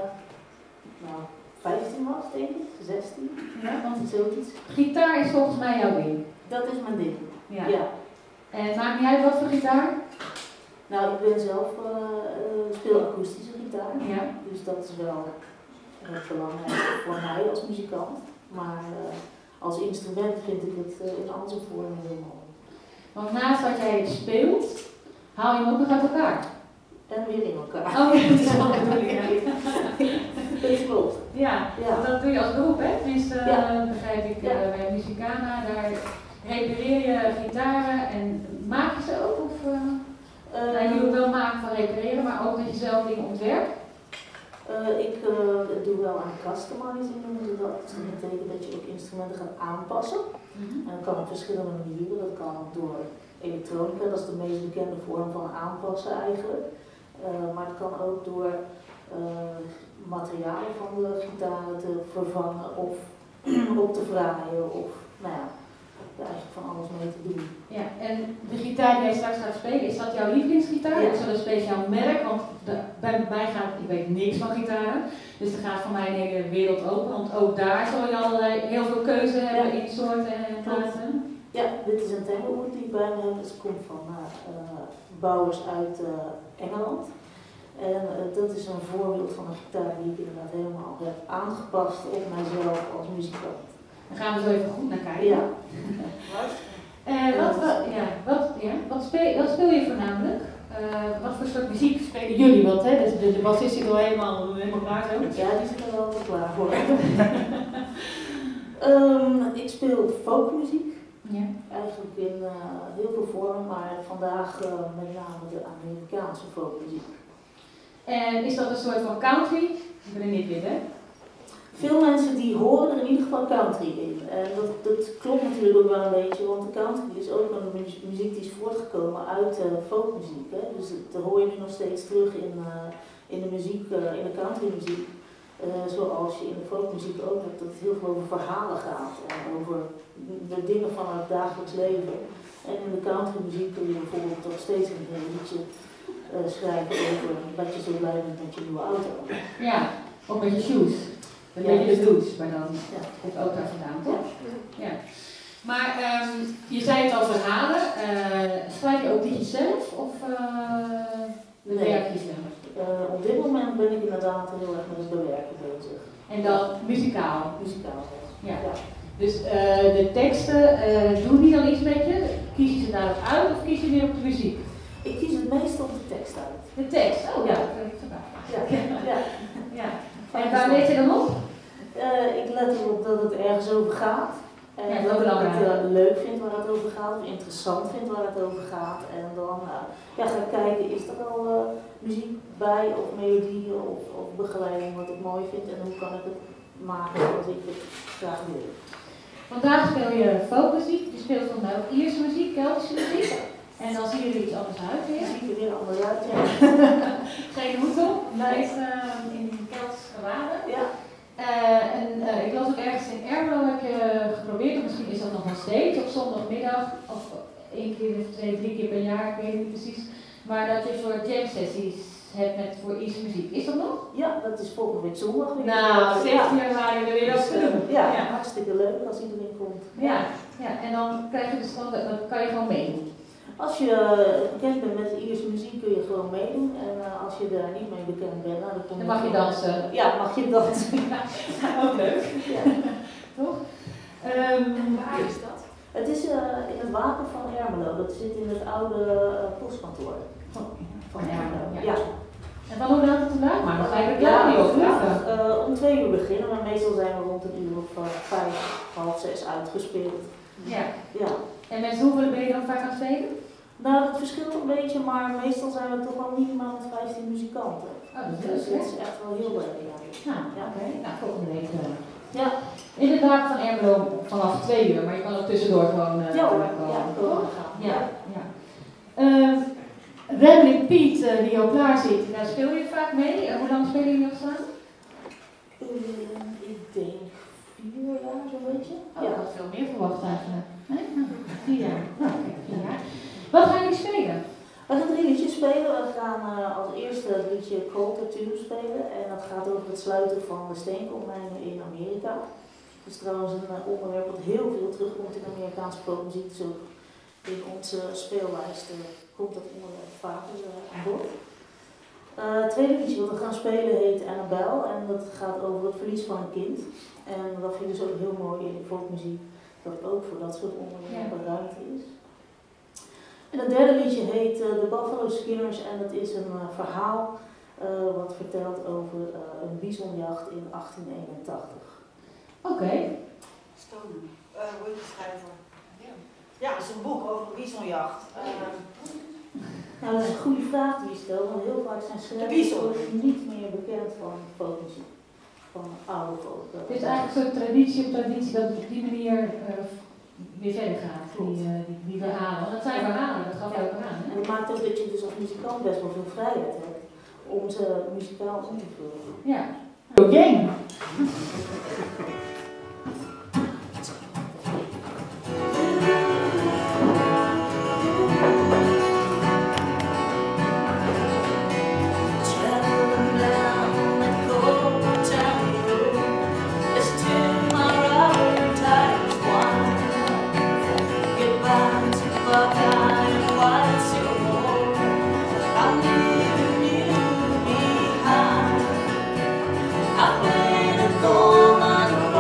I: 15 was, denk ik, 16.
F: Ja, want
I: zoiets.
F: Gitaar is volgens mij jouw ding.
I: Dat is mijn ding.
F: Ja.
I: Ja.
F: En maakt niet uit wat voor gitaar?
I: Nou, ik ben zelf speel akoestische gitaar.
F: Ja.
I: Dus dat is wel belangrijk voor mij als muzikant. Maar als instrument vind ik het in al zijn vormen heel mooi.
F: Want naast dat jij speelt, haal je hem ook nog uit elkaar.
I: En weer in elkaar.
F: Oh, ja, dat is wel de bedoeling.
I: Dat klopt.
F: Ja, dat doe je als beroep, hè? Tenminste, begrijp ik bij Muzikana. Daar repareer je gitaren en maak je ze ook? Of, je moet wel maken van repareren, maar ook dat je zelf dingen ontwerpt?
I: Ik doe wel aan customizing, noemen we dat. Dus dat betekent dat je ook instrumenten gaat aanpassen. En dat kan op verschillende manieren. Dat kan door elektronica, dat is de meest bekende vorm van aanpassen eigenlijk. Maar het kan ook door materialen van de gitaren te vervangen of op te fraaien of nou ja, eigenlijk van alles mee te doen.
F: Ja, en de gitaar die jij straks gaat spelen, is dat jouw lievelingsgitaar?
I: Ja.
F: Is dat een speciaal merk? Want bij mij gaat, ik weet niks van gitaren, dus er gaat voor mij een hele wereld open, want ook daar zal je allerlei heel veel keuze hebben in soorten en maten.
I: Ja, dit is een Tanglewood die ik bij me heb. Dus het komt van bouwers uit Engeland. En dat is een voorbeeld van een gitaar die ik inderdaad helemaal heb aangepast op mijzelf als muzikant.
F: Daar gaan we zo even goed naar kijken.
I: Ja.
F: Wat speel je voornamelijk? Wat voor soort muziek spelen jullie? Want hè, de bassist zit al helemaal klaar zo.
I: Ja, die zit er wel klaar voor. Ik speel folkmuziek. Ja. Eigenlijk in heel veel vormen, maar vandaag met name de Amerikaanse folkmuziek.
F: En is dat een soort van country? Ik ben er niet in, hè?
I: Veel mensen die horen er in ieder geval country in. En dat klopt natuurlijk ook wel een beetje, want de country is ook een muziek die is voortgekomen uit folkmuziek. Hè? Dus dat hoor je nu nog steeds terug in de muziek, in de countrymuziek. Zoals je in de folkmuziek ook hebt, dat het heel veel over verhalen gaat. En over de dingen van het dagelijks leven. En in de countrymuziek kun je bijvoorbeeld toch steeds een liedje schrijven over dat je zo blij bent met je nieuwe auto.
F: Ja, of met je shoes. Dat ben je dus doet, maar dan op de auto vandaan, toch? Ja. Maar je zei het al, verhalen. Schrijf je ook liedjes zelf of bewerk je zelf?
I: Op dit moment ben ik inderdaad heel erg met het bewerken bezig.
F: En dan muzikaal?
I: Muzikaal,
F: ja. Dus de teksten, doen die dan iets met je? Kies je ze daarop uit of kies je meer op de muziek?
I: Ik kies het meestal op de tekst uit.
F: De tekst? Oh ja. Ja. En waar let je dan op? Ik let erop dat het ergens over gaat. En dat ik het leuk vind waar het over gaat, of interessant vind waar het over gaat. En dan ga ik kijken, is er al muziek bij, of melodieën, of begeleiding wat ik mooi vind en hoe kan ik het maken zoals ik het graag wil. Vandaag speel je folkmuziek, je speelt vandaag ook Ierse muziek, Keltische muziek. En dan zie je er iets anders uit weer.
I: Zie je er weer anders uit, ja.
F: Geen hoed op, blijf in Keltische gewaden.
I: Ja.
F: Ik las ook ergens in Ermelo heb je geprobeerd, of misschien is dat nog wel steeds, op zondagmiddag, of 1 keer of 2, 3 keer per jaar, ik weet niet precies. Maar dat je voor jam sessies hebt voor Ierse muziek. Is dat nog?
I: Ja, dat is volgende week zondag weer.
F: Nou, 17 januari er weer op te doen.
I: Ja, hartstikke leuk als iedereen komt.
F: Ja, en dan krijg je dus gewoon, dan kan je gewoon meedoen.
I: Als je bekend bent met de Ierse muziek kun je gewoon meedoen en als je daar niet mee bekend bent, dan
F: mag je dansen.
I: Ja, mag je dansen.
F: Ook leuk. Ja. Toch?
I: Waar is dat? Het is in het wapen van Ermelo, dat zit in het oude postkantoor van Ermelo. Ja.
F: En van hoe laat het vandaag? Maar dan ga je reclame niet op.
I: Om 2 uur beginnen, maar meestal zijn we rond 1 uur of 5, half 6 uitgespeeld.
F: Ja. En met hoeveel ben je dan vaak aan het spelen?
I: Nou, dat verschilt een beetje, maar meestal zijn we toch wel minimaal met 15 muzikanten.
F: Oh, dat is
I: Dus
F: leuk,
I: het is echt wel heel leuk. Ja.
F: Nou, oké. Nou, volgende week.
I: Ja.
F: In de dagen van Ermelo vanaf 2 uur, maar je kan ook tussendoor gewoon
I: Ja hoor,
F: komen.
I: ja, komen gaan.
F: Ja, ja. Rambling Piet, die al klaar zit, daar speel je vaak mee. Hoe lang spelen jullie nog samen?
I: Ik denk 4 jaar, zo'n beetje.
F: Oh, ik had veel meer verwacht eigenlijk. Nee? Nou, 4 jaar. Nou, oké, 4 jaar. Wat gaan jullie spelen?
I: We gaan 3 liedjes spelen. We gaan als eerste het liedje Cold Tattoo spelen. En dat gaat over het sluiten van de steenkoolmijnen in Amerika. Dat is trouwens een onderwerp wat heel veel terugkomt in Amerikaanse popmuziek. Dus ook in onze speellijst komt dat onderwerp vaker aan bod. Het tweede liedje wat we gaan spelen heet Annabelle. En dat gaat over het verlies van een kind. En dat vind ik dus ook heel mooi in de folkmuziek. Dat ook voor dat soort onderwerpen ruimte is. En het derde liedje heet The Buffalo Skinners en dat is een verhaal wat vertelt over een bisonjacht in 1881.
F: Oké.
C: Stonen. Hoe heet de schrijver? Ja, dat is een boek over een bisonjacht.
I: Nou, dat is een goede vraag die je stelt, want heel vaak zijn schrijvers niet meer bekend van folkmuziek. Van oude folk.
F: Het is eigenlijk zo'n traditie op traditie dat het op die manier weer verder gaat, die verhalen. Want dat zijn verhalen, dat gaf je ook aan.
I: En dat maakt ook dat je dus als muzikant best wel veel vrijheid hebt om ze muzikaal in te vullen.
F: Ja. Gang!
J: I played a gold mine.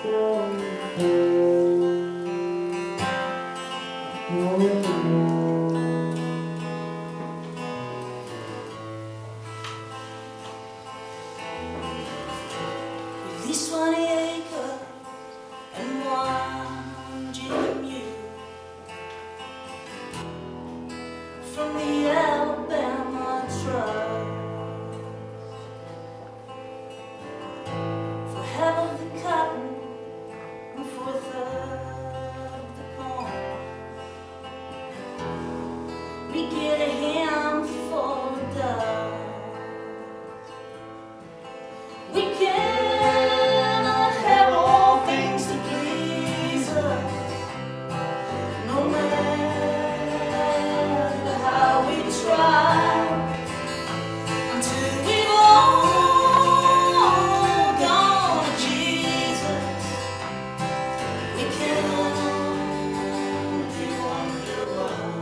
J: Release 20 acres and one Jim Mule from the Alabama Trust for half of the cotton and for a third of the corn. We get a handful of dust. We cannot have all things to please us, no matter how we try, until we've all gone to Jesus. We can only wonder why.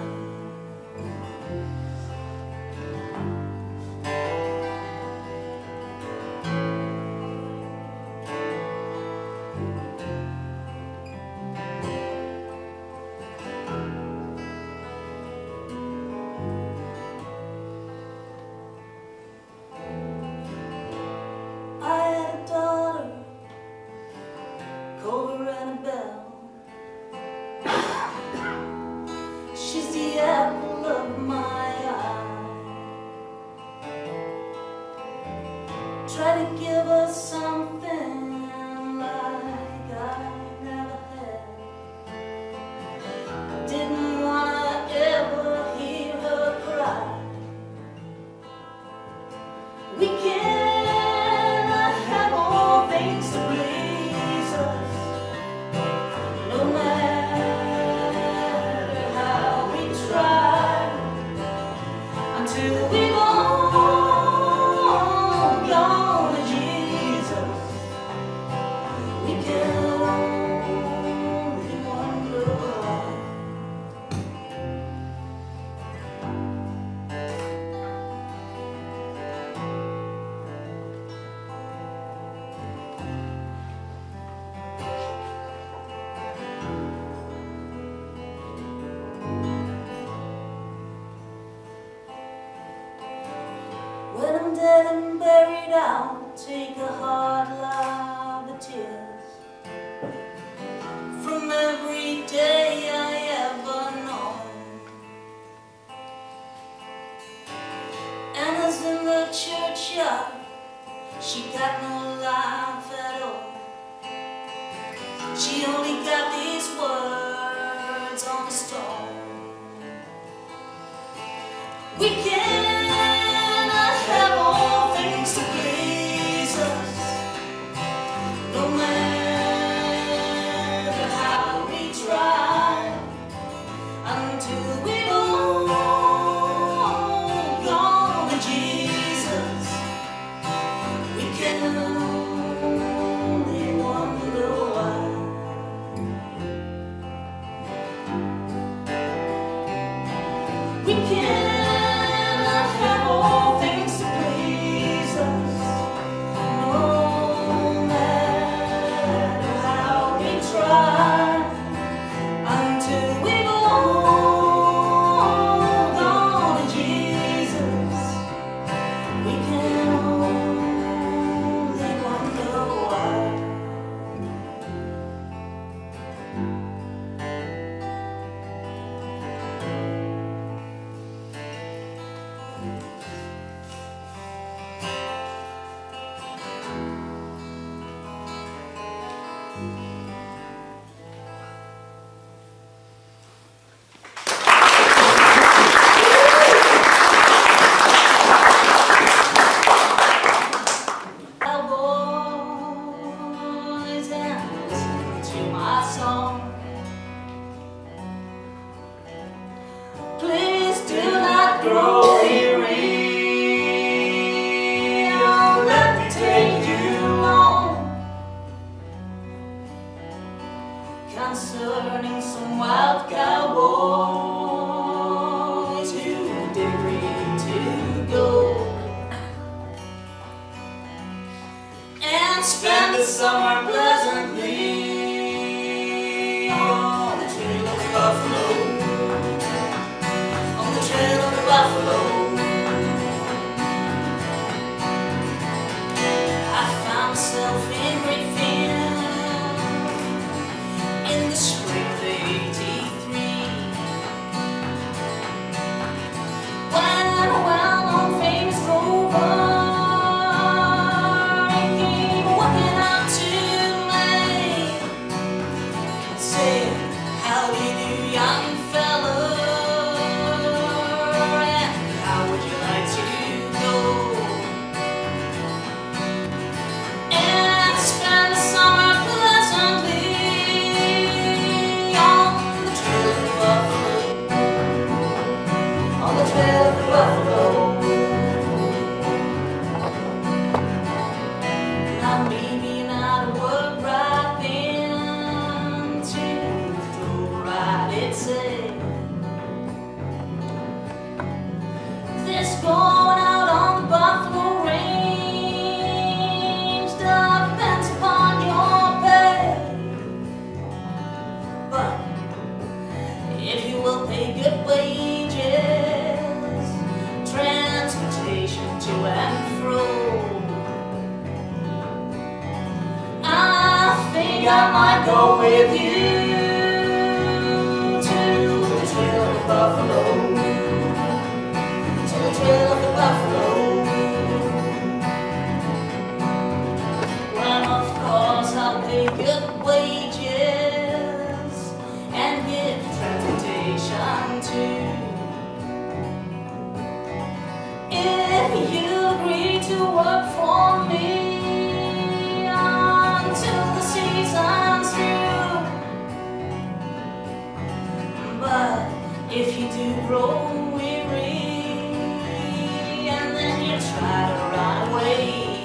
J: I had a daughter, called her Annabelle. She's the apple of my eye. Try to give her something like I never had. Didn't wanna ever hear her cry. We cannot have all things to please us, no matter how we try, until we've all gone to Jesus. We can only wonder why. When I'm dead and buried, I'll take a hard lot of tears from every day I ever known. Anna's in the churchyard, she got no life at all. She only got these words on the stone. We cannot have all things to please us, no matter how we try, until we've all gone to Jesus. We can only wonder why. We cannot have all things to please us, no matter how we try, until we've all gone to Jesus. We can only wonder why. Cowboys and listen to my song. Please do not grow weary. Don't let it take you long. Concerning some wild cowboys who did agree to go and spend the summer pleasantly. to and fro. I think I might go with you to the trail of the buffalo, to the trail of the buffalo. Well, of course I'll pay good wages and give transportation too. If you agree to work for me until the season's through. But if you do grow weary and then you try to run away,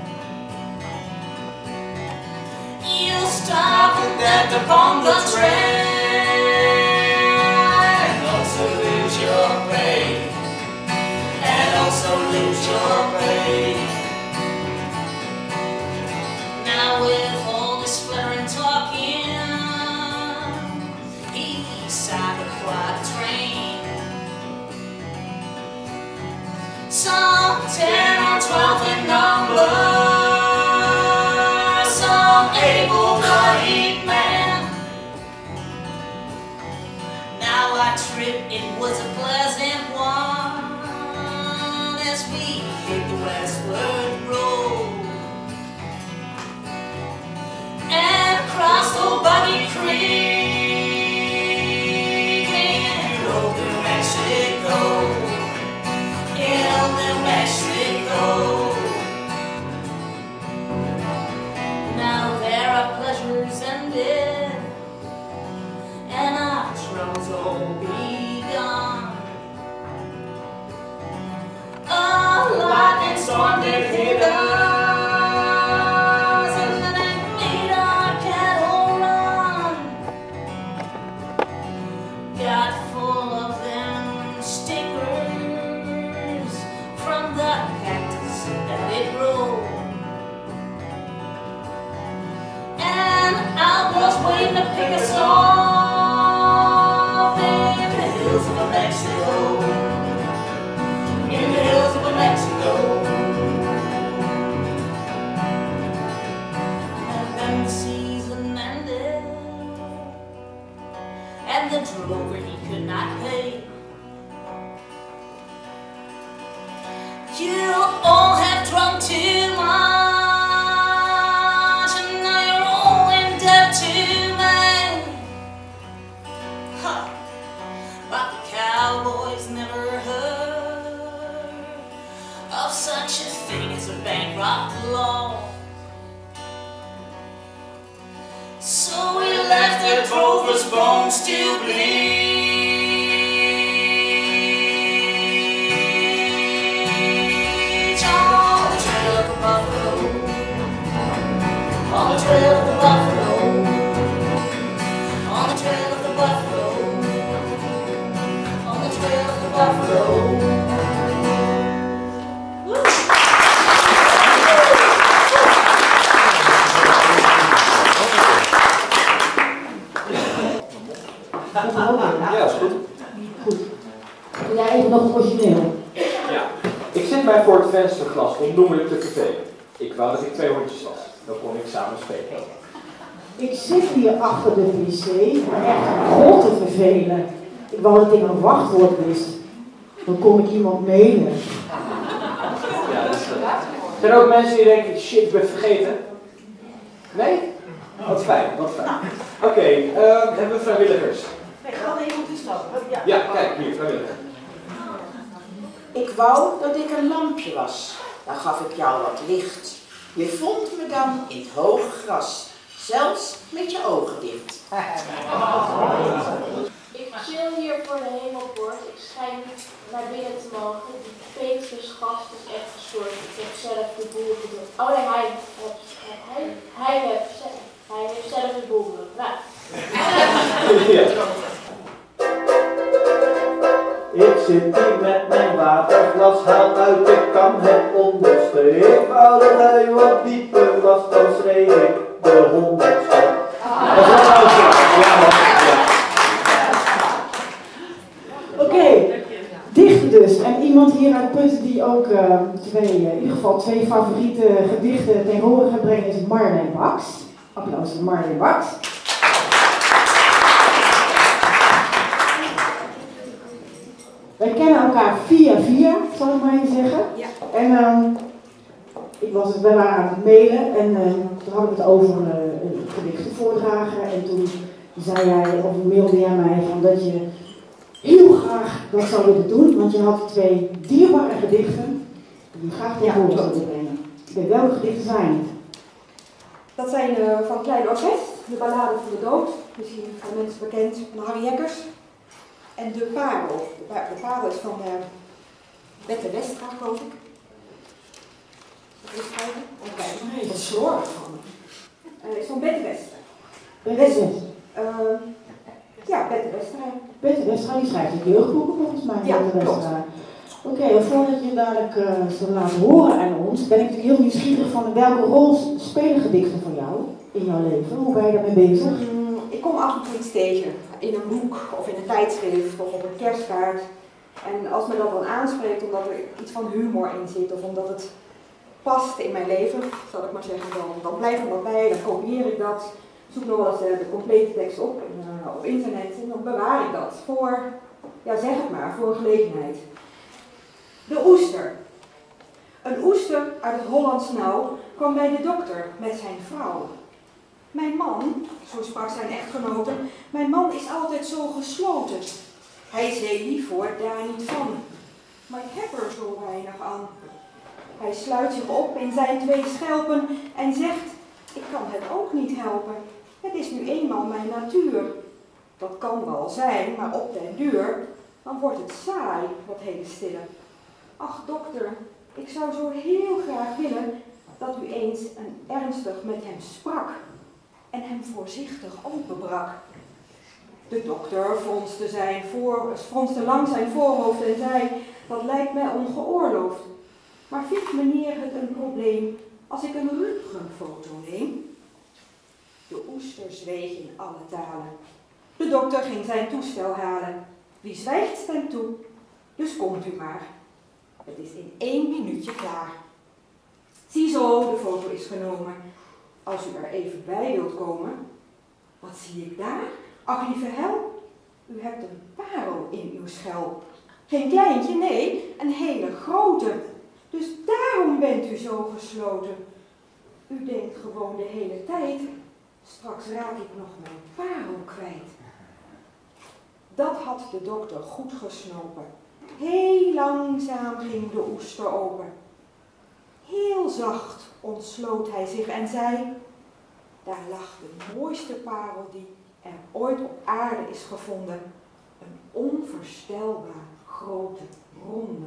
J: you'll stop and dead upon the trail and also lose your pay. And also lose your pay. Now with all this flaring talking, he sounded quite a train. Some 10 or 12 in number, some able-bodied man. Now our trip, it was a pleasant one as we hit the westward road and crossed Old Buggy Creek in old New Mexico, in old New Mexico. Now there are pleasures ended and our troubles all begun. A lightning storm did hit us, and then it made our cattle run. Got full of them stickers from the cactus that it grew. And I was waiting to pick us off in the hills of Mexico. In the hills of Mexico. And then the season ended, and the drover he could not pay. You all have drunk too much, and now you're all in debt to me. Huh. But the cowboys never heard of such a thing as a bankrupt law. So we left the drover's bones to bleed on the trail of the buffalo, on the trail of the buffalo, on the trail of the buffalo, on the trail of the buffalo.
D: Ja, is goed.
I: Goed. Doe jij even nog het origineel?
D: Ja. Ik zit mij voor het vensterglas onnoemelijk te vervelen. Ik wou dat ik 2 hondjes was. Dan kon ik samen spelen.
C: Ik zit hier achter de wc, maar echt God te vervelen. Ik wou dat ik een wachtwoord wist. Dan kon ik iemand mailen.
D: Ja, dat is goed. Zijn er ook mensen die denken, shit, ik ben vergeten? Nee? Wat fijn, wat fijn. Oké, hebben we vrijwilligers?
C: Nee, ga even op de stap.
D: Ja, kijk, hier, vrijwilliger.
K: Ik wou dat ik een lampje was, dan gaf ik jou wat licht. Je vond me dan in het hoge gras, zelfs met je ogen dicht.
L: Ik chill hier voor de hemelpoort, ik schijn niet naar binnen te mogen. Die Petrusgast is echt gestoord, ik heb zelf de boel gedrukt. Oh nee, hij heeft zelf de boel gedrukt. Nou.
M: Ik zit hier met mijn waterglas, haal uit de kan het onderste. Ik wou dat hij wat dieper was, dan schreef ik de 100ste. Dat is wel een ja,
C: Oké, dichter dus. En iemand hier uit Putten die ook in ieder geval twee favoriete gedichten ten horen gaat brengen, is Marleen Baks. Applaus voor Marleen Baks. Wij kennen elkaar via, zal ik maar even zeggen.
K: Ja.
C: En wij waren aan het mailen en toen hadden we het over gedichten voordragen. En toen zei jij, of mailde jij mij van dat je heel graag dat zou willen doen, want je had twee dierbare gedichten die je graag ten horen zou willen brengen. Welke gedichten zijn het?
N: Dat zijn van Klein Orkest, de Ballade van de Dood, misschien van mensen bekend, van Harry Jekkers. En de Parel. De Parel is van Bette Westra, geloof ik. Even kijken. Nee, dat is slordig van me. Is van Bette Westra. Ja, Bette Westra.
C: Bette Westra, die schrijft ook jeugdboeken volgens mij.
N: Ja,
C: Bette
N: klopt.
C: Westra. Oké, voordat je dadelijk zal laten horen aan ons, ben ik natuurlijk heel nieuwsgierig van welke rol spelen gedichten voor jou in jouw leven? Hoe ben je daarmee bezig?
N: Ik kom af en toe iets tegen, in een boek of in een tijdschrift of op een kerstkaart. En als me dat dan aanspreekt omdat er iets van humor in zit of omdat het past in mijn leven, zal ik maar zeggen, dan blijf ik wat bij, dan kopieer ik dat. Zoek nog wel eens de complete tekst op internet en dan bewaar ik dat voor, ja zeg het maar, voor een gelegenheid. De oester. Een oester uit het Hollands Nauw kwam bij de dokter met zijn vrouw. Mijn man, zo sprak zijn echtgenote, mijn man is altijd zo gesloten. Hij is heel lief hoor, daar niet van. Maar ik heb er zo weinig aan. Hij sluit zich op in zijn twee schelpen en zegt, ik kan het ook niet helpen. Het is nu eenmaal mijn natuur. Dat kan wel zijn, maar op den duur, dan wordt het saai, dat hele stille. Ach dokter, ik zou zo heel graag willen dat u eens ernstig met hem sprak en hem voorzichtig openbrak. De dokter fronste lang zijn voorhoofd en zei, dat lijkt mij ongeoorloofd. Maar vindt meneer het een probleem als ik een röntgenfoto neem? De oester zweeg in alle talen. De dokter ging zijn toestel halen. Wie zwijgt stemt toe, dus komt u maar. Het is in 1 minuutje klaar. Ziezo, de foto is genomen. Als u er even bij wilt komen. Wat zie ik daar? Ach, lieve hel, u hebt een parel in uw schelp. Geen kleintje, nee, een hele grote. Dus daarom bent u zo gesloten. U denkt gewoon de hele tijd, straks raak ik nog mijn parel kwijt. Dat had de dokter goed gesnopen. Heel langzaam ging de oester open. Heel zacht ontsloot hij zich en zei, daar lag de mooiste parel die er ooit op aarde is gevonden. Een onvoorstelbaar grote ronde.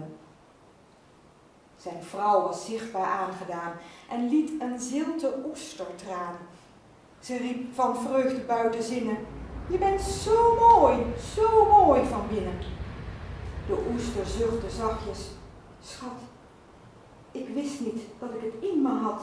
N: Zijn vrouw was zichtbaar aangedaan en liet een zilte oestertraan. Ze riep van vreugde buiten zinnen, je bent zo mooi van binnen. De oester zuchtte zachtjes, schat, ik wist niet dat ik het in me had.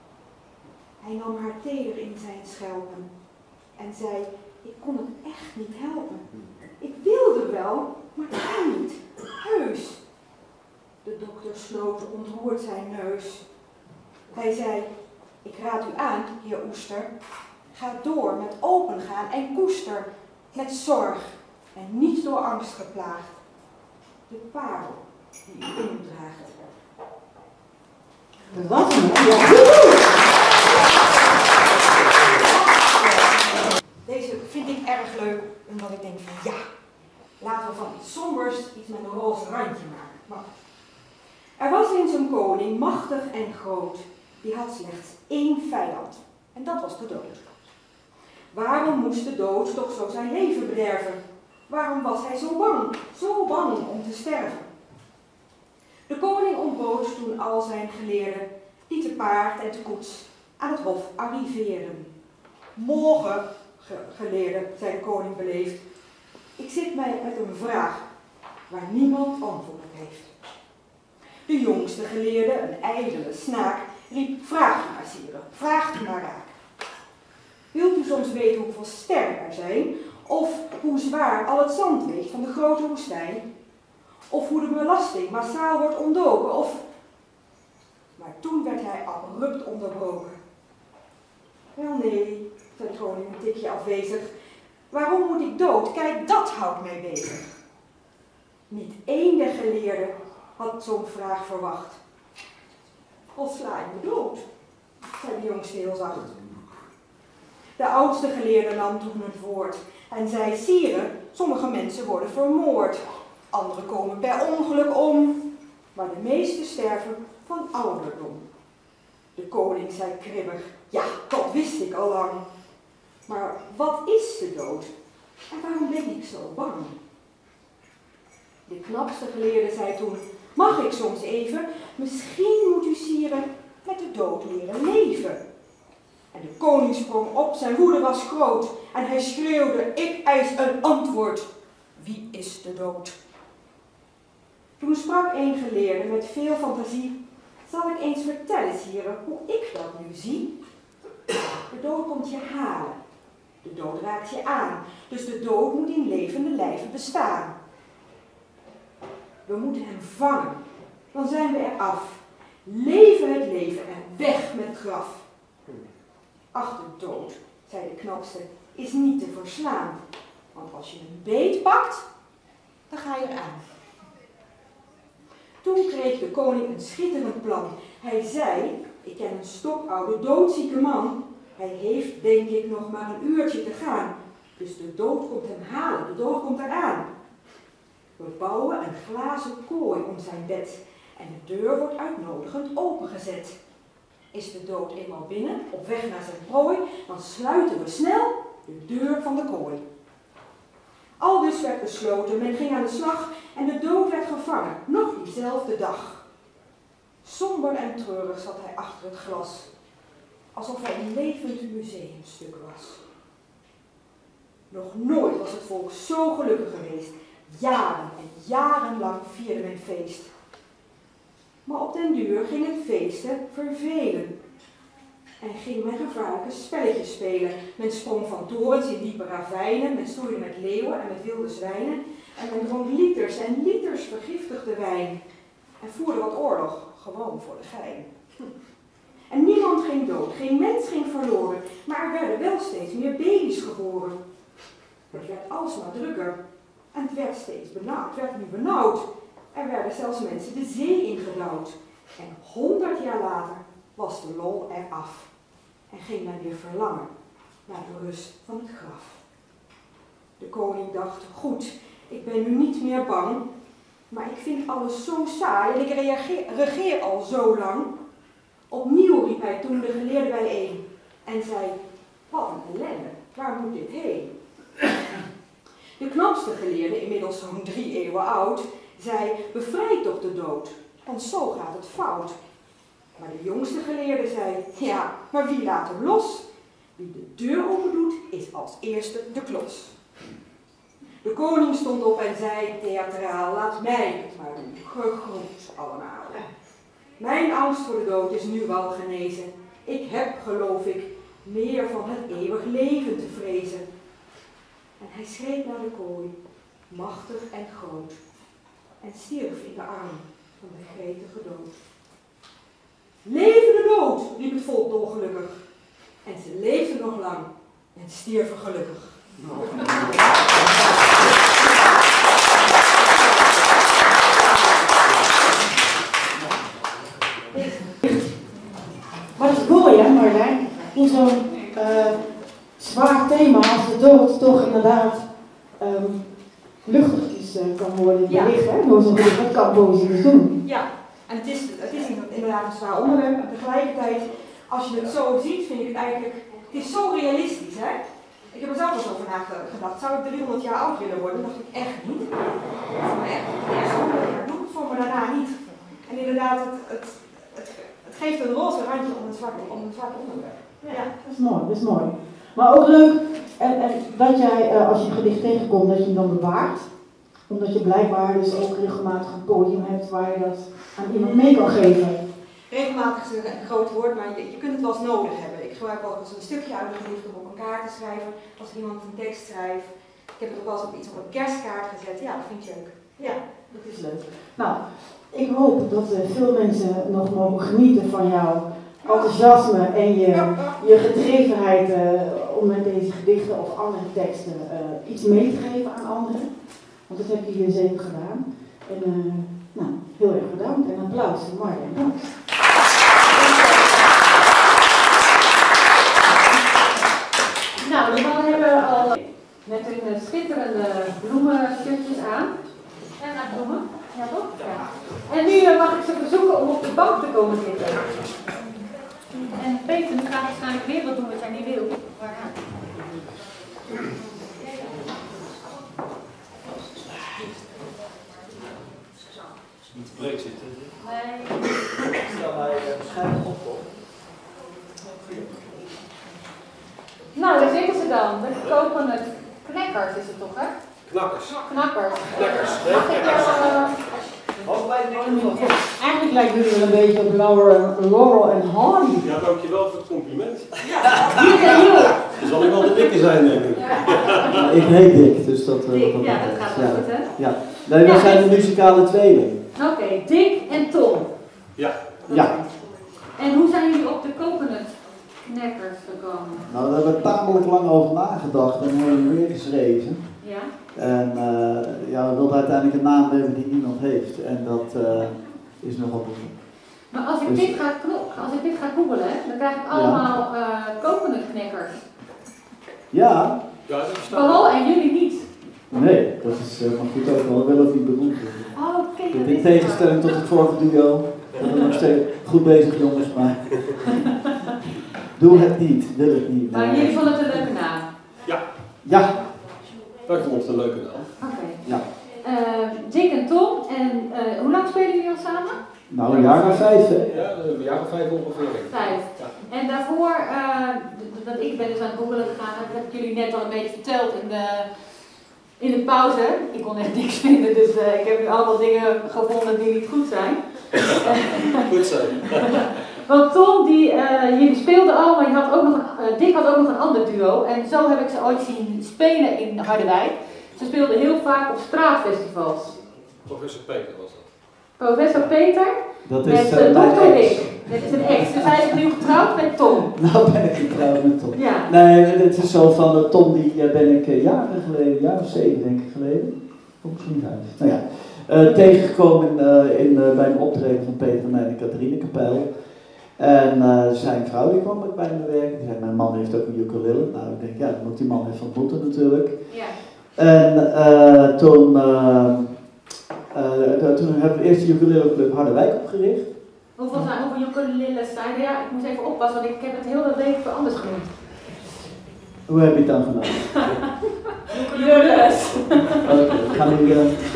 N: Hij nam haar teder in zijn schelpen en zei, ik kon het echt niet helpen. Ik wilde wel, maar het kan niet, heus. De dokter sloot ontroerd zijn neus. Hij zei, ik raad u aan, heer oester, ga door met opengaan en koester, met zorg en niet door angst geplaagd. De parel die u in u draagt.
C: Dat was hem,
N: Deze vind ik erg leuk, omdat ik denk van ja, laten we van iets sombers iets met een roze randje maken. Maar er was eens een koning, machtig en groot, die had slechts 1 vijand. En dat was de dood. Waarom moest de dood toch zo zijn leven bederven? Waarom was hij zo bang om te sterven? De koning ontbood toen al zijn geleerden, die te paard en te koets aan het hof arriveerden. Morgen, geleerden, zei de koning beleefd, ik zit mij met een vraag waar niemand antwoord op heeft. De jongste geleerde, een ijdele snaak, riep, vraag maar, sire, vraagt u maar raak. Wilt u soms weten hoeveel sterren er zijn, of hoe zwaar al het zand weegt van de grote woestijn? Of hoe de belasting massaal wordt ontdoken, of... Maar toen werd hij abrupt onderbroken. Wel nee, zei de koning een tikje afwezig. Waarom moet ik dood? Kijk, dat houdt mij bezig. Niet één der geleerden had zo'n vraag verwacht. Al sla ik me dood, zei de jongste heel zacht. De oudste geleerde nam toen het woord en zei, sire, sommige mensen worden vermoord. Anderen komen per ongeluk om, maar de meesten sterven van ouderdom. De koning zei kribbig, ja, dat wist ik al lang. Maar wat is de dood? En waarom ben ik zo bang? De knapste geleerde zei toen, mag ik soms even? Misschien moet u, sire, met de dood leren leven. En de koning sprong op, zijn woede was groot. En hij schreeuwde, ik eis een antwoord. Wie is de dood? Toen sprak een geleerde met veel fantasie, zal ik eens vertellen, sire, hoe ik dat nu zie? De dood komt je halen. De dood raakt je aan. Dus de dood moet in levende lijven bestaan. We moeten hem vangen. Dan zijn we eraf. Leven het leven en weg met het graf. Ach, de dood, zei de knapste, is niet te verslaan. Want als je een beet pakt, dan ga je eraan. Toen kreeg de koning een schitterend plan. Hij zei, ik ken een stokoude, doodzieke man. Hij heeft, denk ik, nog maar een uurtje te gaan. Dus de dood komt hem halen, de dood komt eraan. We bouwen een glazen kooi om zijn bed. En de deur wordt uitnodigend opengezet. Is de dood eenmaal binnen, op weg naar zijn prooi, dan sluiten we snel de deur van de kooi. Aldus werd besloten, men ging aan de slag en de dood werd gevangen, nog diezelfde dag. Somber en treurig zat hij achter het glas, alsof hij een levend museumstuk was. Nog nooit was het volk zo gelukkig geweest. Jaren en jarenlang vierde men feest. Maar op den duur ging het feesten vervelen. En ging men gevaarlijke spelletjes spelen. Men sprong van torens in diepe ravijnen, men stoeide met leeuwen en met wilde zwijnen. En men dronk liters en liters vergiftigde wijn. En voerde wat oorlog, gewoon voor de gein. En niemand ging dood, geen mens ging verloren, maar er werden wel steeds meer baby's geboren. Het werd alsmaar drukker en het werd steeds benauwd, het werd nu benauwd. Er werden zelfs mensen de zee ingedouwd. En 100 jaar later was de lol eraf. En ging men weer verlangen naar de rust van het graf. De koning dacht, goed, ik ben nu niet meer bang, maar ik vind alles zo saai en ik regeer al zo lang. Opnieuw riep hij toen de geleerden bijeen en zei, wat een ellende, waar moet dit heen? De knapste geleerde, inmiddels zo'n 3 eeuwen oud, zei, bevrijd toch de dood, want zo gaat het fout. Maar de jongste geleerde zei, ja, maar wie laat hem los? Wie de deur open doet, is als eerste de klos. De koning stond op en zei, theatraal, laat mij het maar doen, gegroet allemaal. Mijn angst voor de dood is nu wel genezen. Ik heb, geloof ik, meer van het eeuwig leven te vrezen. En hij schreed naar de kooi, machtig en groot, en stierf in de armen van de gretige dood. Leven de dood, riep het volk dolgelukkig. En ze leefden nog lang en stierven gelukkig.
C: Maar dat is mooi, hè, Marlijn? In zo'n zwaar thema als de dood toch inderdaad luchtigjes kan worden in het licht, hè? Door zo'n gedicht, dat kan poëzie dus doen.
N: Ja, en het is inderdaad een zwaar onderwerp. En tegelijkertijd, als je het zo ziet, vind ik het eigenlijk, het is zo realistisch, hè? Ik heb er zelf wel eens over nagedacht. Zou ik 300 jaar oud willen worden? Dat dacht ik echt niet. Voor me echt. De eerste 100 jaar doe ik voor me daarna niet. En inderdaad, het geeft een roze randje om een zwart onderwerp. Ja,
C: dat is mooi, dat is mooi. Maar ook leuk en dat jij, als je een gedicht tegenkomt, dat je hem dan bewaart. Omdat je blijkbaar dus ook regelmatig een podium hebt waar je dat aan iemand mee kan geven.
N: Regelmatig is een groot woord, maar je kunt het wel eens nodig hebben. Ik gebruik wel eens een stukje uit een gedicht om op een kaart te schrijven. Als iemand een tekst schrijft. Ik heb het ook wel eens op iets op een kerstkaart gezet. Ja, dat vind ik leuk.
C: Ja, dat is leuk. Nou, ik hoop dat veel mensen nog mogen genieten van jouw enthousiasme en je gedrevenheid om met deze gedichten of andere teksten iets mee te geven aan anderen. Want dat heb je hier zeker gedaan. En nou, heel erg bedankt en applaus voor Marja en Max.
F: Nou, de mannen hebben al met hun schitterende bloemenshirtjes aan. En naar bloemen, ja toch? Ja. En nu mag ik ze verzoeken om op de bank te komen zitten.
B: En Peter, nu gaat waarschijnlijk weer wat doen wat jij niet wil. Waaraan?
D: Niet te breed zitten.
B: Nee.
M: Stel mij waarschijnlijk op.
F: Nou, daar zitten ze dan. De coconut knackers is het toch, hè?
D: Knakkers.
F: Knakkers.
D: Knakkers.
F: Mag ik
C: Eigenlijk lijken jullie wel een beetje op Laurel en Hardy.
D: Ja, dankjewel voor het compliment.
C: Ja.
D: Dan zal ik wel de dikke zijn, denk ik.
M: Ja, ik heet Dick, dus dat...
F: Dick, ja, dat gaat wel goed, hè?
M: Ja. Nee, wij zijn de muzikale tweeling.
F: Oké, Dick en Tom.
D: Ja.
M: Ja.
F: En hoe zijn jullie op de coconut knackers gekomen?
M: Nou, daar hebben we tamelijk lang over nagedacht en hebben we weer geschreven.
F: Ja.
M: En ja, we wilden uiteindelijk een naam hebben die niemand heeft. En dat is nogal moeilijk.
F: Maar als ik,
M: Dus,
F: dit ga googelen, dan krijg ik allemaal coconut knackers.
M: Ja.
F: Behalve en jullie niet.
M: Nee, dat is maar goed ook wel. Wel ook niet bedoeld.
F: Oh, oké.
M: In tegenstelling tot het vorige duo. We zijn nog steeds goed bezig, jongens, maar... Doe het niet, wil het niet.
F: Maar jullie vonden het een leuke naam?
D: Ja.
M: Ja.
D: Wij vonden het een leuke naam.
F: Oké.
M: Ja.
F: Dick en Tom, en hoe lang spelen jullie al samen?
M: Nou, een jaar of 5, hè?
D: Ja, een jaar of 5 ongeveer.
F: 5.
D: Ja.
F: En daarvoor, dat ik ben dus aan het googelen gegaan, dat heb ik jullie net al een beetje verteld in de pauze. Ik kon echt niks vinden, dus ik heb nu allemaal dingen gevonden die niet goed zijn.
D: Goed zo.
F: Want Tom, jullie speelden allemaal, Dick had ook nog een ander duo. En zo heb ik ze ooit zien spelen in Harderwijk. Ze speelden heel vaak op straatfestivals.
D: Professor Peter was dat.
F: Professor Peter
M: Dat is
F: met Dr. Dick. Dit is een ex, dus hij is nu getrouwd met Tom.
M: Nou ben ik getrouwd met Tom.
F: Ja.
M: Nee, het is zo van Tom, die ben ik jaren geleden, een jaar of 7 denk ik geleden. Of misschien 5. Nou ja, tegengekomen bij een optreden van Peter en mij in de Catharine Kapel. En zijn vrouw die kwam ook bij me werken. Die zei, mijn man heeft ook een ukulele. Nou, ik denk, ja, dan moet die man even ontmoeten natuurlijk.
F: Ja.
M: En toen hebben we eerst de ukulele club Harderwijk opgericht.
F: Hoeveel ukuleles zijn er? Ja, ik moet even oppassen, want ik heb het heel dat leven anders genoemd.
M: Hoe heb je het dan gedaan?
F: Ukuleles.
M: Oké, we gaan nu...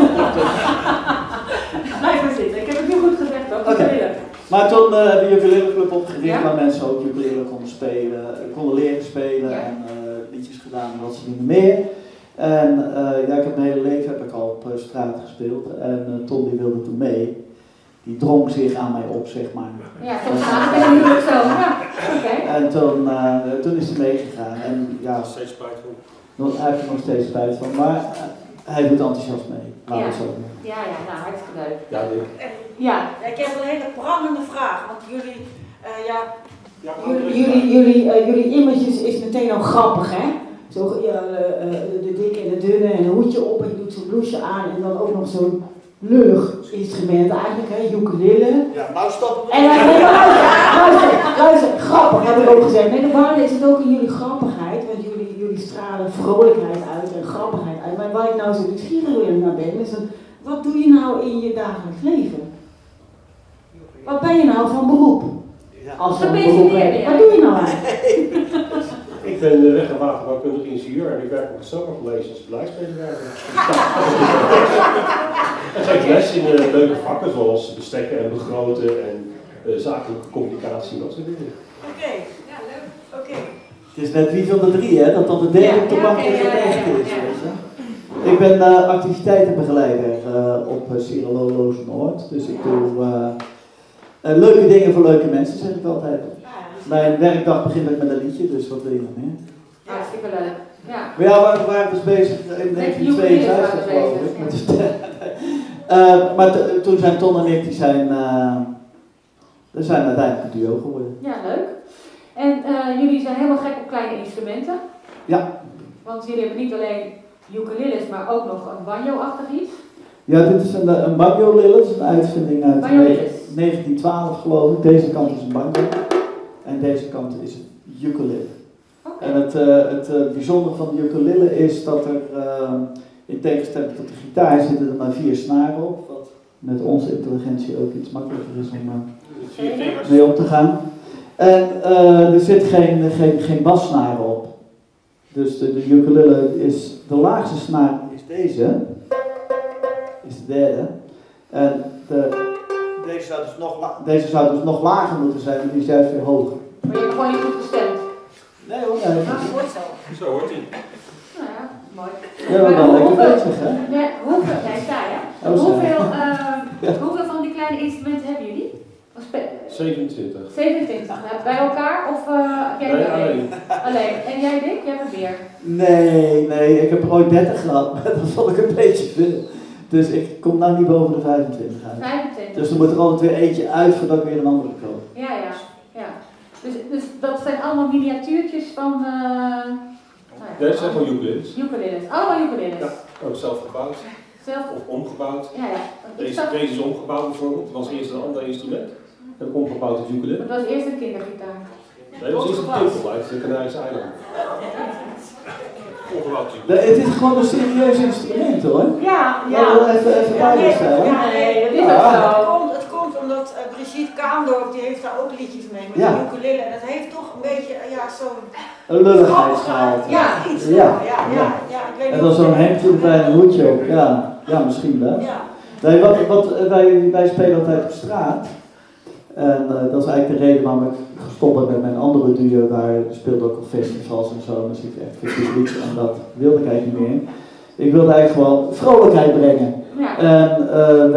F: Blijf maar zitten, ik heb het nu goed gezegd ook.
M: Oké. Maar toen hebben we een ukulele club opgericht waar mensen ook ukulele konden spelen, konden leren spelen en liedjes gedaan en wat soort dingen meer. En ja, ik heb mijn hele leven heb ik al op straat gespeeld en Tom die wilde toen mee. Die drong zich aan mij op, zeg maar.
F: Ja, soms gaat het natuurlijk zo. Ja, oké.
M: En toen is hij meegegaan. En ja,
D: nog steeds spijt van.
M: Hij heeft er nog steeds spijt van, maar hij doet enthousiast mee.
F: Ja.
M: Zo.
F: Ja, nou hartstikke leuk.
D: Ja, Dick.
F: Ja.
O: Ik heb een hele prangende vraag, want jullie,
C: jullie images is meteen al grappig, hè? Zo, de dikke en de dunne en een hoedje op en je doet zo'n blouseje aan en dan ook nog zo'n lullig instrument eigenlijk, hè? Ukulele.
D: Ja, nou stappen we.
C: En luister, grappig heb ik ook gezegd. Nee, de waarde is het ook in jullie grappigheid, want jullie stralen vrolijkheid uit en grappigheid uit. Maar waar ik nou zo nieuwsgierig naar ben, is wat doe je nou in je dagelijks leven? Wat ben je nou van beroep? Als je een beroep hebt, wat doe je nou eigenlijk?
D: Ik ben weg- en waterbouwkundig ingenieur en ik werk op het zomercollege als beleidsmedewerker. Ik geef les in leuke vakken zoals bestekken en begroten en zakelijke communicatie en dat soort dingen.
O: Oké, ja leuk. Oké.
M: Het is net wie van de 3, hè, dat dan de derde op de bank is de echte is. Weet je? Ik ben activiteitenbegeleider op Cirelolo's Noord, dus ik doe leuke dingen voor leuke mensen, zeg ik altijd. Mijn werkdag begint met een liedje, dus wat wil je nog meer?
F: Ja, superleuk. Ja.
M: Maar ja, we waren dus bezig in 1952 geloof ik. Maar toen zijn Ton en ik, we zijn uiteindelijk een duo geworden.
F: Ja, leuk. En jullie zijn helemaal gek op kleine instrumenten.
M: Ja.
F: Want jullie hebben niet alleen ukuleles, maar ook nog een banjo-achtig iets.
M: Ja, dit is een banjo-lille, dat is een uitvinding uit 1912 geloof ik. Deze kant is een banjo en deze kant is een ukulele. Okay. En het bijzondere van de ukulele is dat er, in tegenstelling tot de gitaar, zitten er maar 4 snaren op. Wat met onze intelligentie ook iets makkelijker is om mee om te gaan. En er zit geen bassnaren op. Dus de ukulele is, de laagste snaar is deze. Is de derde. En deze zou dus nog lager moeten zijn, maar die is juist weer hoger.
F: Maar je hebt gewoon niet goed gestemd?
M: Nee hoor, nee.
F: Hoort zo.
D: Zo hoort hij.
F: Nou ja, mooi.
M: Ja, maar dan lekker bezig, hè?
F: Nee, jij sta ja. Hoeveel van die kleine instrumenten hebben jullie?
D: 27.
F: 27, bij elkaar of jij
D: nee, alleen?
F: Alleen. En jij Dick, jij hebt meer?
M: Nee, ik heb er ooit 30 gehad, maar dat vond ik een beetje veel. Dus ik kom nou niet boven de 25 uit.
F: 25.
M: Dus er moet er altijd weer eentje uit voordat ik weer een andere koop.
F: Ja. Dus dat zijn allemaal miniatuurtjes van...
D: Dit zijn gewoon ukuleles.
F: Ukuleles, allemaal ukuleles.
D: Ja, ook zelf gebouwd. Of omgebouwd.
F: Ja.
D: Deze is omgebouwd bijvoorbeeld. Dat was eerst een ander instrument. En omgebouwd als ukulele.
F: Het was eerst een kindergitaar.
D: Nee, dat was eerst een timpel uit de Canarische eilanden.
M: Het is gewoon een serieus instrument hoor.
O: Ja.
M: Even bijstellen.
O: Ja, nee, dat is ook zo. Het komt omdat Brigitte Kaandorp, die heeft daar ook liedjes mee met de ukulele. En dat heeft toch een beetje, zo'n...
M: Een lulligheidsgehaald.
O: Ja, iets. Ja. Ik weet niet
M: en dan zo'n hemdje erbij en een hoedje ook. Ja, misschien wel.
O: Ja.
M: Nee, wij spelen altijd op straat. En dat is eigenlijk de reden waarom ik gestopt ben met mijn andere duo. Daar speelde ook op festivals en zo. Dan zit ik echt veel publiek en dat wilde ik eigenlijk niet meer. Ik wilde eigenlijk gewoon vrolijkheid brengen. Ja. En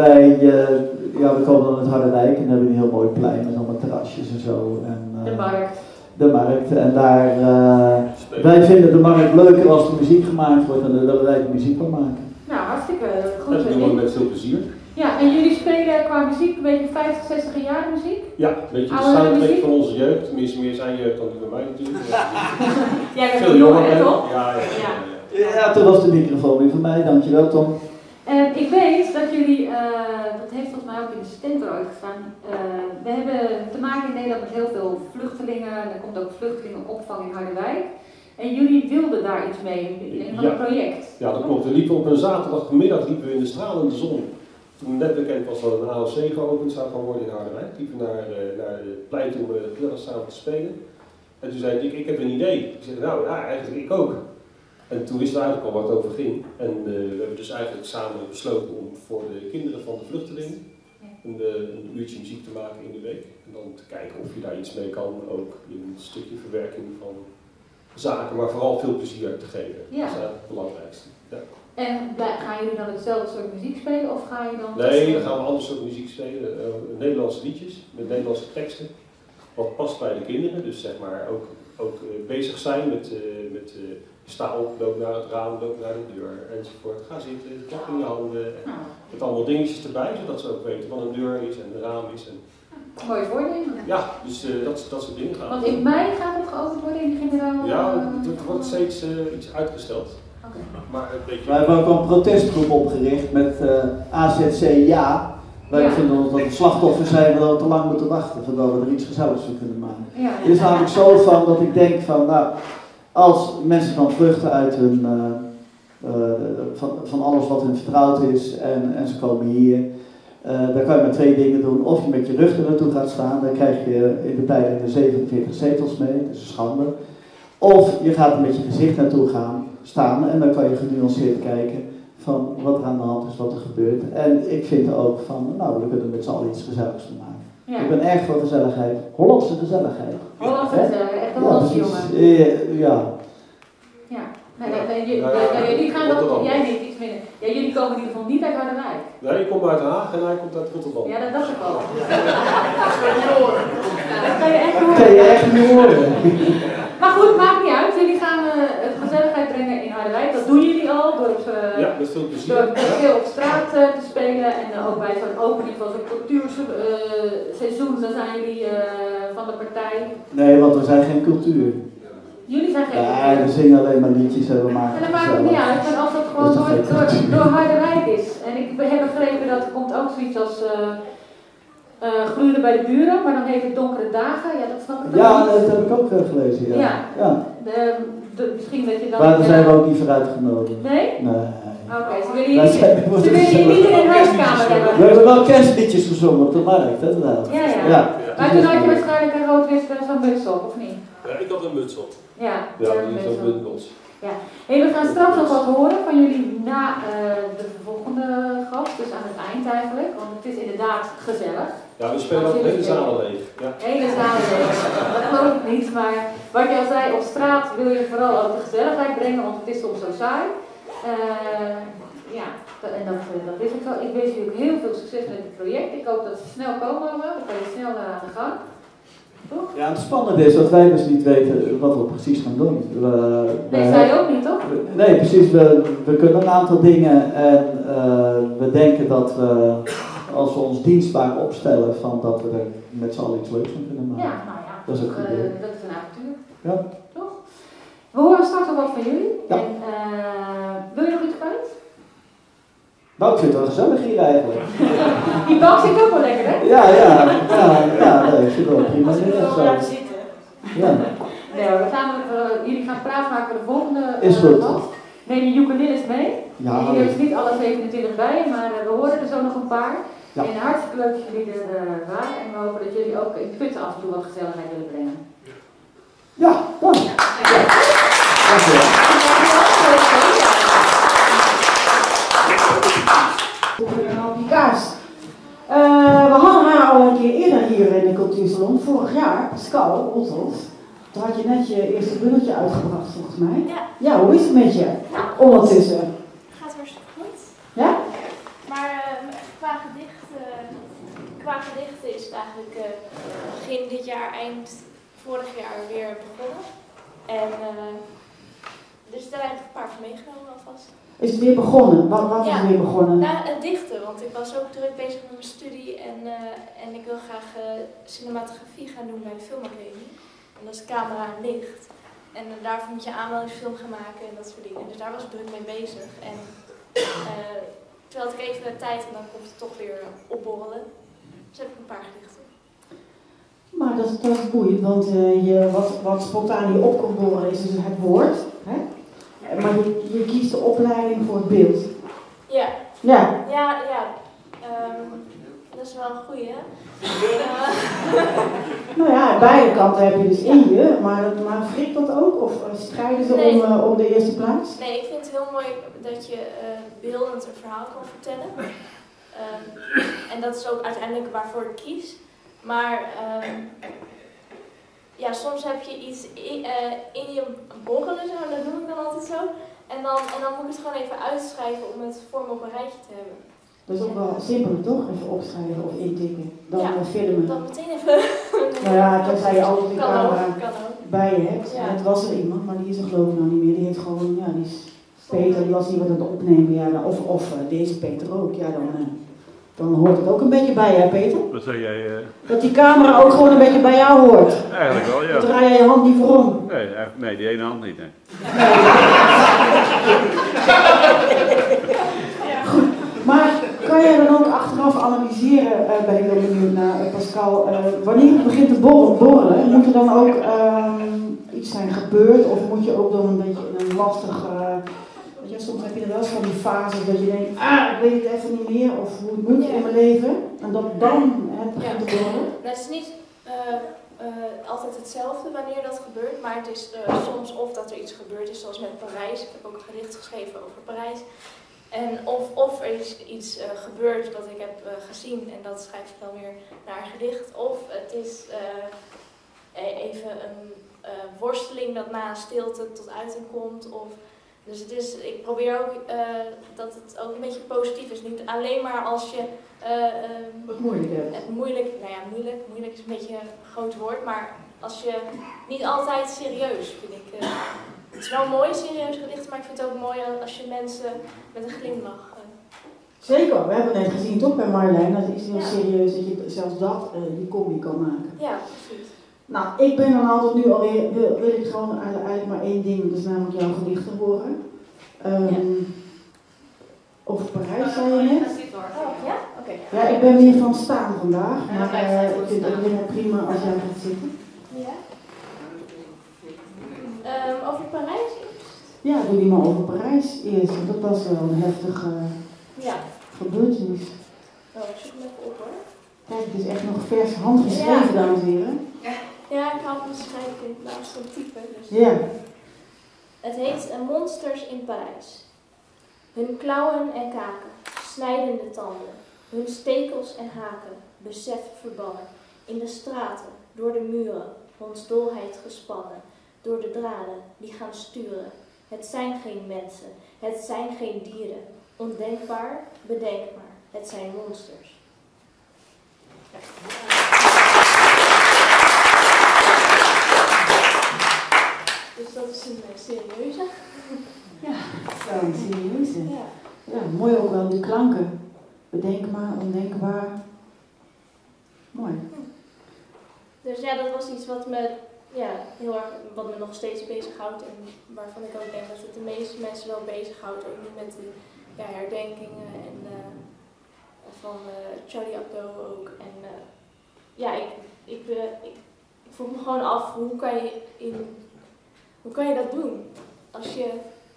M: we komen dan uit Harderwijk en hebben een heel mooi plein met allemaal terrasjes en zo. En,
F: de markt.
M: De markt. En daar, wij vinden de markt leuker als de muziek gemaakt wordt en dat wij de muziek van maken.
F: Nou, hartstikke goed.
D: Dat doen we met veel plezier.
F: Ja, en jullie spelen qua muziek een beetje 50, 60 jaar muziek?
D: Ja, een beetje de soundtrack van onze jeugd. Tenminste, meer zijn jeugd dan die bij mij natuurlijk.
F: Jij bent veel jonger, hè, toch?
M: Ja, toen was de microfoon weer van mij. Dankjewel, Tom.
F: En ik weet dat jullie, dat heeft volgens mij ook in de stand eruit gestaan, we hebben te maken in Nederland met heel veel vluchtelingen. En er komt ook vluchtelingenopvang in Harderwijk. En jullie wilden daar iets mee in een van het project.
D: Ja, dat klopt. We liepen op een zaterdagmiddag in de stralende zon. Toen net bekend was dat een AOC geopend zou gaan worden in Harderwijk, liepen naar het plein om gezellig samen te spelen. En toen zei ik heb een idee. Ik zei, nou ja, eigenlijk ik ook. En toen wisten we eigenlijk al waar het over ging. En we hebben dus eigenlijk samen besloten om voor de kinderen van de vluchtelingen een uurtje muziek te maken in de week. En dan te kijken of je daar iets mee kan, ook in een stukje verwerking van zaken, maar vooral veel plezier te geven. Ja. Dat is eigenlijk het belangrijkste. Ja.
F: En gaan jullie dan hetzelfde soort muziek spelen of ga je dan...
D: Nee, dan gaan we een ander soort muziek spelen. Nederlandse liedjes met Nederlandse teksten. Wat past bij de kinderen, dus zeg maar ook bezig zijn met sta op, loop naar het raam, loop naar de deur enzovoort. Ga zitten, klap in je handen. Met allemaal dingetjes erbij, zodat ze ook weten wat een deur is en een raam is.
F: Mooie voornemen.
D: Ja, dus dat soort dingen gaan.
F: Want in mei gaat het geopend worden in de generaal?
D: Ja, het wordt steeds iets uitgesteld.
F: Okay.
D: Maar een beetje...
M: Wij hebben ook een protestgroep opgericht met AZC Ja. Wij vinden dat we slachtoffers zijn dat we te lang moeten wachten voordat we er iets gezelligs van kunnen maken. Het is namelijk zo van dat ik denk van, nou, als mensen dan vluchten uit hun, van alles wat hun vertrouwd is en ze komen hier, dan kan je maar 2 dingen doen. Of je met je rug er naartoe gaat staan, dan krijg je in de peilingen 47 zetels mee, dat is een schande. Of je gaat er met je gezicht naartoe staan en dan kan je genuanceerd kijken van wat er aan de hand is, wat er gebeurt. En ik vind ook van, nou, we kunnen met z'n allen iets gezelligs van maken. Ja. Ik ben erg voor gezelligheid, Hollandse gezelligheid.
F: Hollandse gezelligheid, echt een Hollandse jongen. Jullie gaan dat, jij niet iets minder. Ja, jullie komen in ieder geval niet uit Harderwijk.
D: Nee, ik kom uit Den Haag en hij komt uit Rotterdam.
F: Ja, dat dacht ik al.
D: Dat
F: kan je echt
M: horen. Dat kan je echt niet horen.
F: Maar goed, maakt niet uit. Jullie gaan het gezelligheid brengen in Harderwijk. Dat doen jullie al door
D: met veel plezier.
F: Door veel op straat te spelen Spelen en ook bij zo'n opening van zo'n cultuurseizoen, dan zijn jullie van de partij.
M: Nee, want we zijn geen cultuur.
F: Jullie zijn geen cultuur?
M: Nee, we zingen alleen maar liedjes en we maken
F: En dat maakt het niet uit, als dat gewoon door Harderwijk is. En ik heb begrepen dat er komt ook zoiets als Gluren bij de buren, maar dan heet het Donkere Dagen. Ja, dat snap ik ook.
M: Ja, dat heb ik ook gelezen. Ja.
F: Ja. Misschien dat je dan...
M: Maar daar zijn we ook niet voor uitgenodigd.
F: Nee?
M: Nee.
F: Oké, ze willen je niet in een huiskamer hebben.
M: We hebben wel kerstliedjes gezongen op de markt, hè?
F: Ja. Maar toen had je waarschijnlijk een rood-wit zo'n muts op, of niet?
D: Ja, ik had een muts op.
F: Ja,
D: die is ook muts.
F: Ja. Hey, we gaan straks nog wat horen van jullie na de volgende gast, dus aan het eind eigenlijk, want het is inderdaad gezellig.
D: Ja, we spelen ook de hele zaal leeg. Ja.
F: Hele zaal leeg, dat geloof ik niet, maar wat je al zei, op straat wil je vooral ook de gezelligheid brengen, want het is soms zo saai. Ja, en dat is het wel. Ik wens jullie ook heel veel succes met het project. Ik hoop dat ze snel komen, dan kan je snel aan de gang. Toch?
M: Ja, het spannende is dat wij dus niet weten wat we precies gaan doen.
F: Nee, zij ook niet, toch?
M: Nee, precies. We kunnen een aantal dingen en we denken dat we, als we ons dienstbaar opstellen, van dat we er met z'n allen iets leuks van kunnen maken.
F: Ja, nou ja,
M: dat is ook
F: dat is een avontuur.
M: Ja.
F: Toch? We horen straks nog wat van jullie.
M: Ja.
F: En wil je nog iets kwijt?
M: Nou, ik vind het wel gezellig hier eigenlijk.
F: Die bank zit ook wel lekker, hè?
M: Ja, nee, ik vind het wel prima. Ja.
F: Nee, jullie gaan praten maken voor de volgende
M: gast.
F: Neem je ukuleles mee.
M: Ja,
F: jullie hebben niet alle 27 bij, maar we horen er zo nog een paar.
M: Ja.
F: En hartstikke leuk dat jullie er waren. En we hopen dat jullie ook in Putten af en toe wat gezelligheid willen brengen.
M: Ja, dan. Ja. Dankjewel.
C: Die kaars. We hadden haar al een keer eerder hier in de cultuursalon, vorig jaar, Pascal Othoff. Toen had je net je eerste bundeltje uitgebracht, volgens mij.
L: Ja.
C: Ja, hoe is het met je? Ondertussen.
L: Gaat hartstikke goed.
C: Ja?
L: Maar qua gedichten is het eigenlijk begin dit jaar, eind vorig jaar weer begonnen. En er zijn er een paar van meegenomen alvast.
C: Is het weer begonnen? Wat is er weer begonnen?
L: Nou, het dichten, want ik was ook druk bezig met mijn studie en ik wil graag cinematografie gaan doen bij de Filmacademie. En dat is camera en licht. En daarvoor moet je aanmeldingsfilm gaan maken en dat soort dingen. Dus daar was ik druk mee bezig. En toen had ik even de tijd en dan komt het toch weer opborrelen. Dus heb ik een paar gedichten.
C: Maar dat is boeiend, want wat spontaan je op komt borrelen is dus het woord. Hè? Maar je kiest de opleiding voor het beeld.
L: Ja.
C: Ja.
L: Ja. Dat is wel een goeie, hè?
C: Nou ja, aan beide kanten heb je dus in je, maar wrikt dat ook? Of strijden ze om de eerste plaats?
L: Nee, ik vind het heel mooi dat je beeldend een verhaal kan vertellen. En dat is ook uiteindelijk waarvoor ik kies. Maar ja, soms heb je iets in je borrelen, zo, dat noem ik dan altijd zo. En dan moet ik het gewoon even uitschrijven om het voor me op een rijtje te hebben.
C: Dat is ook wel simpeler toch? Even opschrijven of intikken. Dan filmen.
L: Dan meteen even.
C: Nou ja, tenzij je altijd een camera bij je hebt.
L: Ja.
C: Het was er iemand, maar die is er geloof ik nou niet meer. Die heeft gewoon, ja, die is Peter, die was iemand aan het opnemen. Ja, of deze Peter ook. Ja, dan hoort het ook een beetje bij, hè Peter?
P: Wat zeg jij?
C: Dat die camera ook gewoon een beetje bij jou hoort.
P: Eigenlijk wel, ja.
C: Dan draai jij je hand niet voor om.
P: Nee, die ene hand niet, nee.
C: Goed, maar kan jij dan ook achteraf analyseren, ben ik heel benieuwd naar Pascal, wanneer het begint te borrelen, moet er dan ook iets zijn gebeurd of moet je ook dan een beetje in een lastig, soms heb je er wel eens van die fases dat je denkt, ik weet het even niet meer of hoe het moet in mijn leven en dat dan het begint te borrelen?
L: Het is niet altijd hetzelfde wanneer dat gebeurt, maar het is soms of dat er iets gebeurd is, zoals met Parijs. Ik heb ook een gedicht geschreven over Parijs. En of er is iets gebeurd dat ik heb gezien en dat schrijf ik dan weer naar een gedicht. Of het is even een worsteling dat na een stilte tot uiting komt. Dus ik probeer ook dat het ook een beetje positief is. Niet alleen maar als je
C: wat moeilijk hebt.
L: Moeilijk is een beetje een groot woord, maar als je niet altijd serieus, vind ik. Het is wel mooi, serieus gedicht, maar ik vind het ook mooi als je mensen met een glimlach
C: Zeker, we hebben net gezien toch bij Marjolein, dat is heel serieus dat je zelfs dat die combi kan maken.
L: Ja, precies.
C: Nou, ik ben dan altijd nu alweer, wil ik gewoon eigenlijk maar één ding, dat is namelijk jouw gedichten horen. Over Parijs zei je net.
L: Oh, ja? Oké.
C: Ja, ik ben meer van staan vandaag, maar ik vind het helemaal prima als jij gaat zitten.
L: Ja. Over Parijs eerst?
C: Ja, doe die maar over Parijs eerst, want dat was wel een heftige gebeurtenis.
L: Oh, ik zoek hem even op hoor.
C: Kijk, het is echt nog vers handgeschreven, dames en heren.
L: Ja, ik had hem schrijven in plaats van typen. Dus.
C: Ja.
L: Het heet Monsters in Parijs. Hun klauwen en kaken, snijdende tanden, hun stekels en haken, besef verbannen. In de straten, door de muren, ons dolheid gespannen, door de draden die gaan sturen. Het zijn geen mensen, het zijn geen dieren. Ondenkbaar, bedenkbaar, het zijn monsters. Ja. Dus dat is een serieuze.
C: Ja, wel een serieuze.
L: Ja.
C: Ja, mooi ook wel die klanken. Bedenkbaar, ondenkbaar. Mooi.
L: Dus ja, dat was iets wat me, heel erg, wat me nog steeds bezighoudt en waarvan ik ook denk dat het de meeste mensen wel bezighoudt, ook nu met de herdenkingen en van Charlie Hebdo ook. En ik vroeg me gewoon af, hoe kan je dat doen als je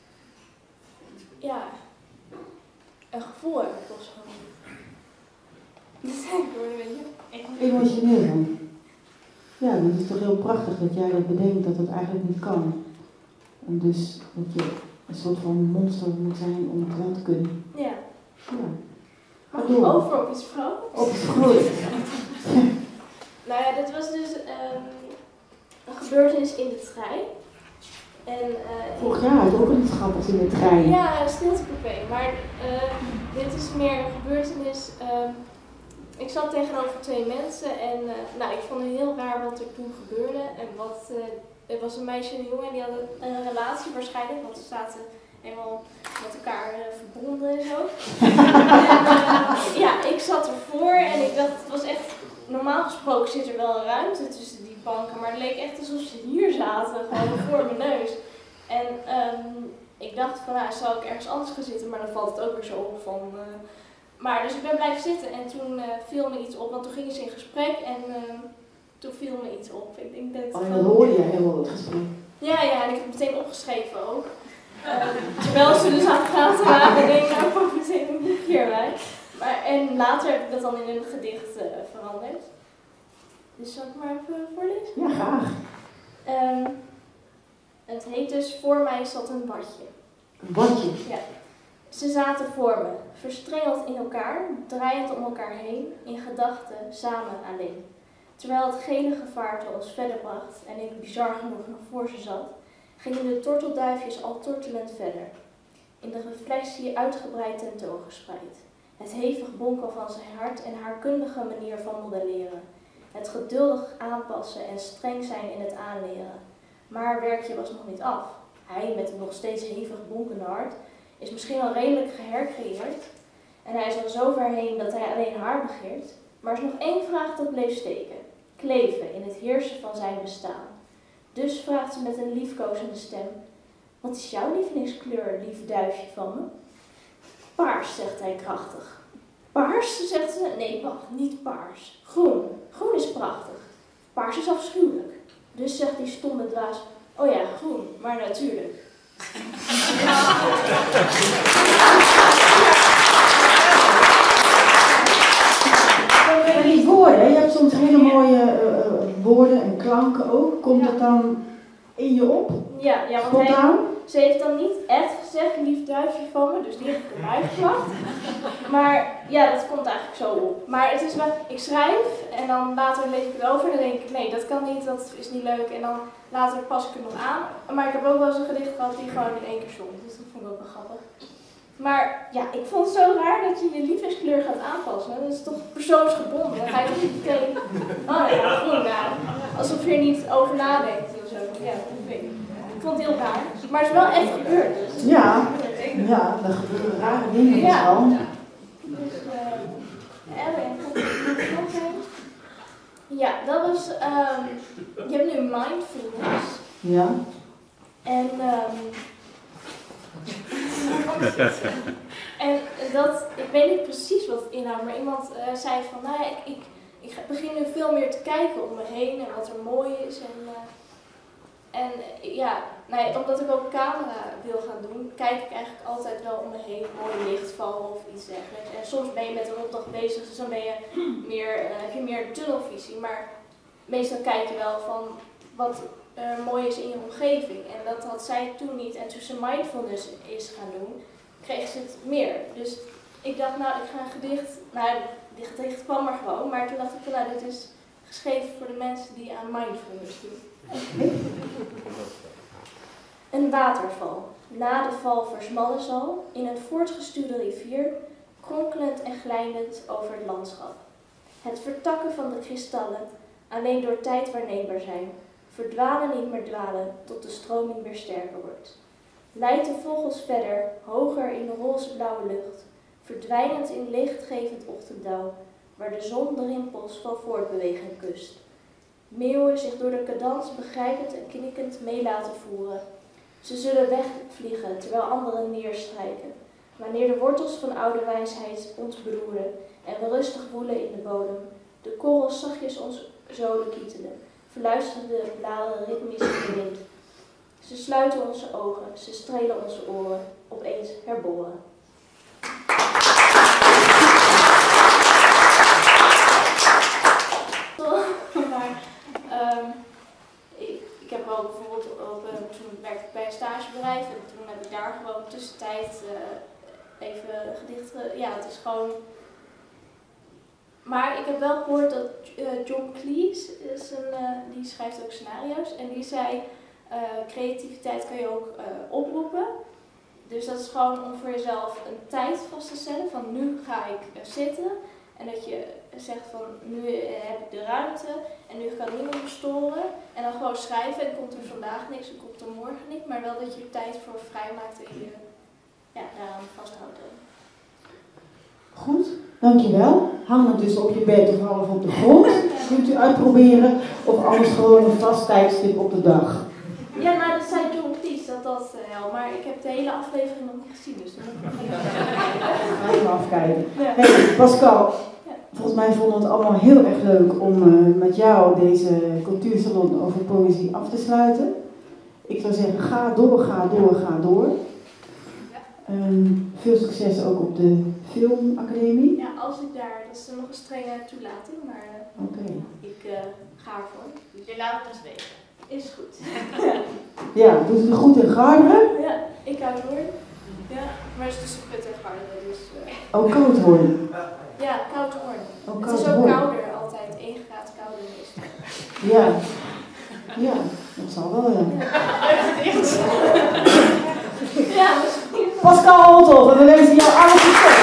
L: een gevoel hebt of zo. Dus ik word een beetje
C: emotioneel dan. Ja, dat is toch heel prachtig dat jij dat bedenkt dat het eigenlijk niet kan. En dus dat je een soort van monster moet zijn om het wel te kunnen.
L: Ja.
C: Ga
L: door.
C: door.
L: Over op iets vrolijks.
C: Op iets vrolijks.
L: Nou ja, dat was dus een gebeurtenis in de trein. En,
C: vorig jaar had ook iets grappigs in de trein.
L: Ja, een stiltecoupé. Maar dit is meer een gebeurtenis. Ik zat tegenover twee mensen en ik vond het heel raar wat er toen gebeurde. En het was een meisje en een jongen en die hadden een relatie waarschijnlijk, want ze zaten helemaal met elkaar verbonden en zo. En, ik zat ervoor en ik dacht, het was echt, normaal gesproken zit er wel een ruimte tussen die banken, maar het leek echt alsof ze hier zaten, gewoon voor mijn neus. En ik dacht van, zou ik ergens anders gaan zitten, maar dan valt het ook weer zo op van... Maar dus ik ben blijven zitten en toen viel me iets op, want toen gingen ze in gesprek en toen viel me iets op. Ik denk dat
C: dat hoorde je helemaal het gesprek.
L: Ja, en ik heb het meteen opgeschreven ook. Terwijl ze dus aan het praten waren, denk ik, ik pak meteen een boekje erbij. En later heb ik dat dan in een gedicht veranderd. Dus zal ik maar even voorlezen?
C: Ja, graag.
L: Het heet dus Voor mij zat een badje.
C: Een badje?
L: Ja. Ze zaten voor me, verstrengeld in elkaar, draaiend om elkaar heen, in gedachten, samen alleen. Terwijl het gele gevaarte ons verder bracht en ik bizar genoeg nog voor ze zat, gingen de tortelduifjes al tortelend verder. In de reflectie uitgebreid tentoongespreid. Het hevig bonken van zijn hart en haar kundige manier van modelleren. Het geduldig aanpassen en streng zijn in het aanleren. Maar haar werkje was nog niet af. Hij, met een nog steeds hevig bonkende hart, is misschien al redelijk gehercreëerd. En hij is al zo ver heen dat hij alleen haar begeert. Maar er is nog één vraag dat bleef steken. Kleven in het heersen van zijn bestaan. Dus vraagt ze met een liefkozende stem. Wat is jouw lievelingskleur, lief duifje van me? Paars, zegt hij krachtig. Paars, zegt ze. Nee, wacht, niet paars. Groen. Groen is prachtig. Paars is afschuwelijk. Dus zegt die stomme dwaas. Oh ja, groen, maar natuurlijk.
C: En die woorden, je hebt soms hele mooie woorden en klanken ook. Komt dat dan in je op?
L: Ja, want ze heeft dan niet echt gezegd, lief duifje van me, dus die heb ik erbij gebracht. Maar ja, dat komt eigenlijk zo op. Maar het is wel, ik schrijf en dan later lees ik het over en dan denk ik, nee, dat kan niet, dat is niet leuk. En dan later pas ik het nog aan. Maar ik heb ook wel eens een gedicht gehad die gewoon in 1 keer stond, dus dat vond ik ook wel grappig. Maar ja, ik vond het zo raar dat je je liefdeskleur gaat aanpassen. Dat is toch persoonsgebonden. Dan ga je toch niet meteen, oh ja, groen daar. Alsof je er niet over nadenkt of zo. Ja, dat weet ik. Ik vond het heel raar. Maar het is wel echt gebeurd dus.
C: Ja, er gebeuren rare dingen in de
L: Ja, dat was, je hebt nu mindfulness.
C: Ja.
L: En, en dat, ik weet niet precies wat het inhoudt, maar iemand zei van, nou ja, ik begin nu veel meer te kijken om me heen en wat er mooi is. En ja, nou ja, omdat ik ook camera wil gaan doen, kijk ik eigenlijk altijd wel om me heen, mooi lichtval of iets dergelijks. En soms ben je met een opdracht bezig, dus dan ben je heb je meer tunnelvisie, maar meestal kijk je wel van wat mooi is in je omgeving. En dat had zij toen niet. En toen ze mindfulness is gaan doen, kreeg ze het meer. Dus ik dacht, nou, ik ga een gedicht, nou, dit gedicht kwam er gewoon, maar toen dacht ik van, nou, dit is geschreven voor de mensen die aan mindfulness doen. Een waterval. Na de val versmallen zal, in een voortgestuwde rivier, kronkelend en glijdend over het landschap. Het vertakken van de kristallen, alleen door tijd waarneembaar zijn, verdwalen niet meer dwalen, tot de stroming weer sterker wordt. Leidt de vogels verder, hoger in de roze-blauwe lucht, verdwijnend in lichtgevend ochtenddauw, waar de zon de rimpels van voortbeweging kust. Meeuwen zich door de cadans begrijpend en knikkend mee laten voeren. Ze zullen wegvliegen, terwijl anderen neerstrijken, wanneer de wortels van oude wijsheid ons beroeren en we rustig woelen in de bodem, de korrels zachtjes ons zolen kietelen, verluisteren de bladeren ritmisch in de wind. Ze sluiten onze ogen, ze strelen onze oren, opeens herboren. Maar ik heb wel bijvoorbeeld toen werkte ik bij een stagebedrijf en toen heb ik daar gewoon tussentijd even gedichten. Ja, het is gewoon. Maar ik heb wel gehoord dat John Cleese die schrijft ook scenario's en die zei creativiteit kan je ook oproepen. Dus dat is gewoon om voor jezelf een tijd vast te stellen van nu ga ik zitten en dat je zegt van nu heb ik de ruimte en nu kan niemand me storen en dan gewoon schrijven en komt er vandaag niks en komt er morgen niet, maar wel dat je er tijd voor vrijmaakt en je daaraan vasthoudt.
C: Goed, dankjewel. Hang het dus op je bed of half op de grond. Kunt u uitproberen of anders gewoon een vast tijdstip op de dag.
L: Ja, nou dat zei John Cleese dat helpt, maar ik heb de hele aflevering nog niet gezien, dus dan moet ik nog
C: even afkijken. Hey, Pascal, volgens mij vonden we het allemaal heel erg leuk om met jou deze cultuursalon over poëzie af te sluiten. Ik zou zeggen, ga door, ga door, ga door. Veel succes ook op de filmacademie.
L: Ja, als ik daar, dat is nog een strenge toelating, maar ik ga ervoor.
B: Dus je laat het ons weten.
L: Is goed.
C: Ja, doet het goed in Garderen?
L: Ja, ik hou door. Ja, maar het is tussen Put en Garderen, dus...
C: Oh, Koudhoorn.
L: Ja, Koudhoorn.
C: Oh,
L: het is ook kouder, altijd 1 graad kouder is.
C: Ja. Ja, dat zal wel, ja.
L: Ja, misschien.
C: Pascal Holthoff, en we wensen jou alle succes.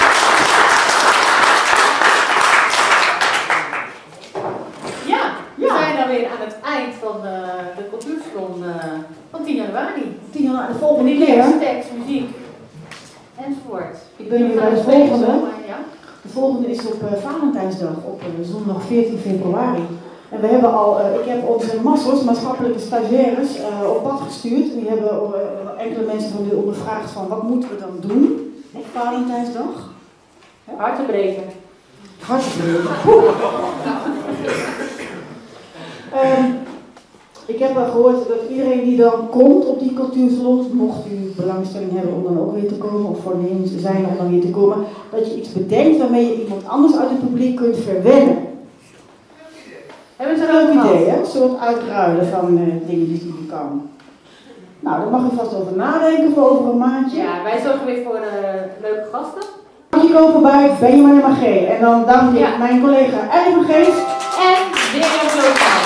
F: Ja, we zijn dan weer aan het eind van de cultuursalon van 10 januari.
C: 10 januari, de volgende keer.
F: Tekst, muziek enzovoort.
C: Ik ben weer bij de volgende. De volgende is op Valentijnsdag, op zondag 14 februari. En we hebben al, ik heb onze massors, maatschappelijke stagiaires, op pad gestuurd. Die hebben enkele mensen van u ondervraagd van wat moeten we dan doen op Valentijnsdag?
F: Harten breken.
C: Harten breken. Ik heb wel gehoord dat iedereen die dan komt op die cultuursalons, mocht u belangstelling hebben om dan ook weer te komen, of voornemens zijn om dan weer te komen, dat je iets bedenkt waarmee je iemand anders uit het publiek kunt verwennen.
F: Hebben ze
C: een leuk idee, hè? Een soort uitruilen van dingetjes die je kan. Nou, daar mag u vast over nadenken voor over een maandje.
F: Ja, wij zorgen weer voor leuke gasten.
C: Dank je kopen bij Benjamin Magé. En dan dank ik mijn collega Ellie van Geest
F: en Mirjam Vloostaan.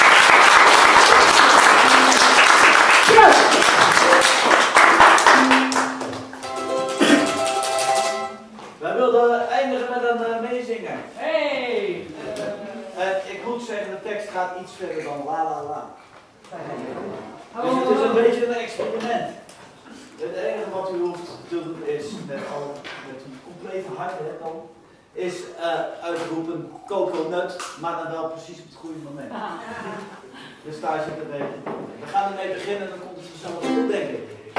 M: Wij wilden eindigen met een meezingen.
D: Hey!
M: Ik moet zeggen, de tekst gaat iets verder dan la la la. Dus het is een beetje een experiment. Het enige wat u hoeft te doen is met uw complete hart dan is uitgeroepen coconut, maar dan wel precies op het goede moment. Dus daar zit het mee. We gaan ermee beginnen, dan komt het vanzelf goed, denk ik.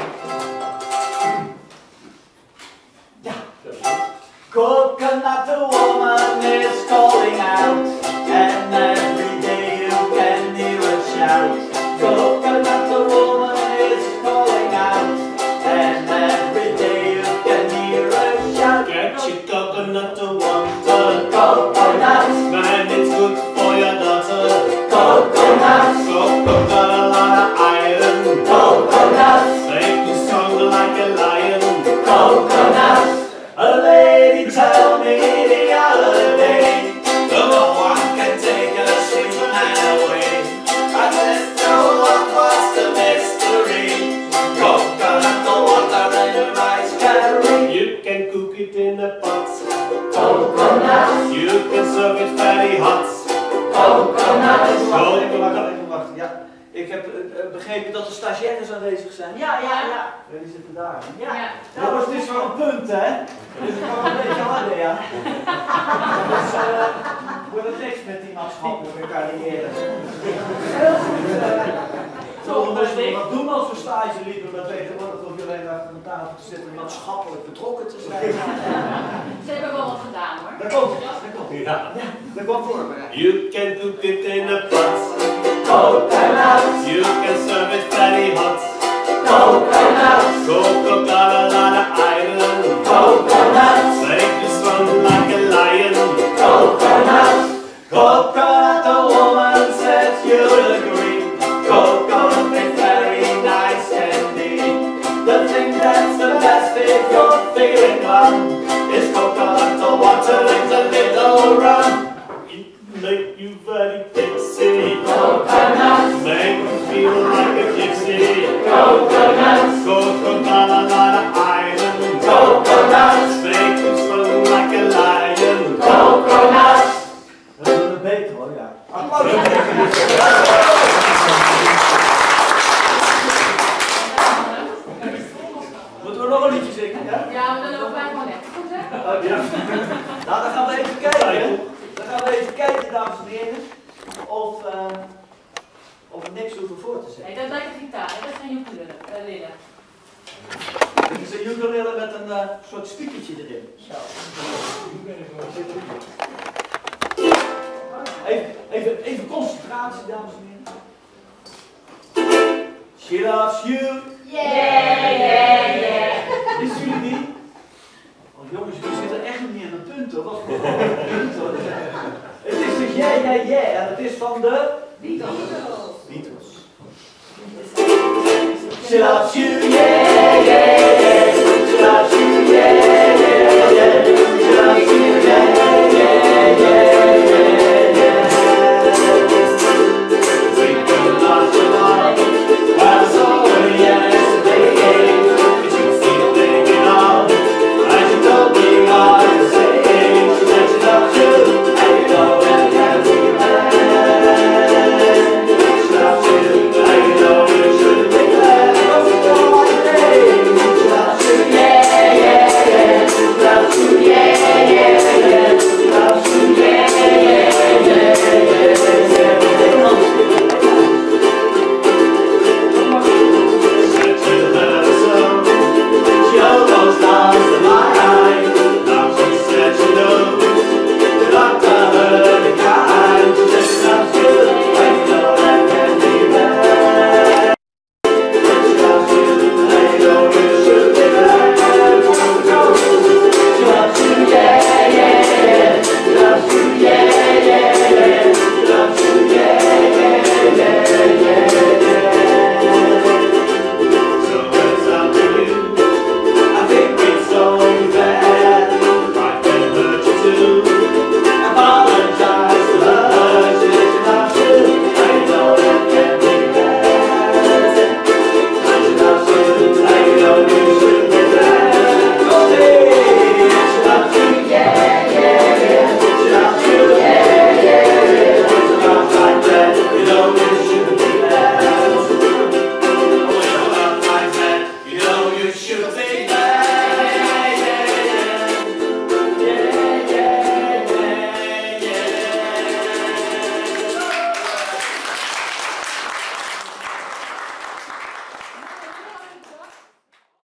M: Ja. Coconut, the woman is calling out, and every day you can hear her shout. Coconut, the woman is calling out, and every day you can hear her shout. Get your coconut to water, coconut, man, it's good for your daughter. Coconut, coconut, got a lot of iron. Coconut, make you strong like a lion. Coconut. A lady told me the other day, no one can take a sweet man away. I just know what was the mystery. Coconut, the water and the rice curry. You can cook it in a pot. Coconut. You can serve it very hot. Coconut. Even wachten, ja. Ik heb begrepen dat er stagiaires aanwezig zijn.
O: Ja.
M: Die zitten daar.
O: Ja.
M: Dat was dus wel een punt, hè? Dus ik kan wel een beetje harder, ja. Dus wordt het niks met die maatschappelijke carrière. Zo moesten we wat doen als we stage liepen, maar tegenwoordig hoef je alleen achter een tafel te zitten en maatschappelijk betrokken te zijn.
B: Ze hebben wel wat gedaan, hoor.
M: Daar komt het. Ja, dat komt voorbereid. You can cook it in a pot. Coconut. You can serve it very hot. Coconut. Coconut got a lot of iron. Coconut. Make you strong like a lion. Coconut. Coconut, the woman says you'll agree. Coconut is very nice candy. The thing that's the best if you're feeling glum is coconut, the water and a little rum. Make you very tipsy. Coconut. Make you feel like a gypsy. Coconut. Coconut got a lot of iron. Coconut. Make you strong like a lion. Coconut. Dat is een beter hoor, ja. Applaus. Moeten we nog een liedje zingen, ja?
B: Ja, maar dan lopen wij gewoon net. Goed, hè?
M: Oh, ja. Nou, dan gaan we even kijken. Dan gaan we even kijken, dames en heren, of we niks hoeven voor te zetten.
B: Nee, dat lijkt een gitaar, hè? Dat is geen ukulele.
M: Dit is een ukulele met een soort spiekertje erin. Zo. Even concentratie, dames en heren. She loves you.
B: Yeah.
M: Wisten jullie die? Oh jongens, jullie zitten echt nog niet aan een punt hoor. Wat voor een punt hoor. Het is dus yeah. En het is van de Beatles. She loves you, yeah.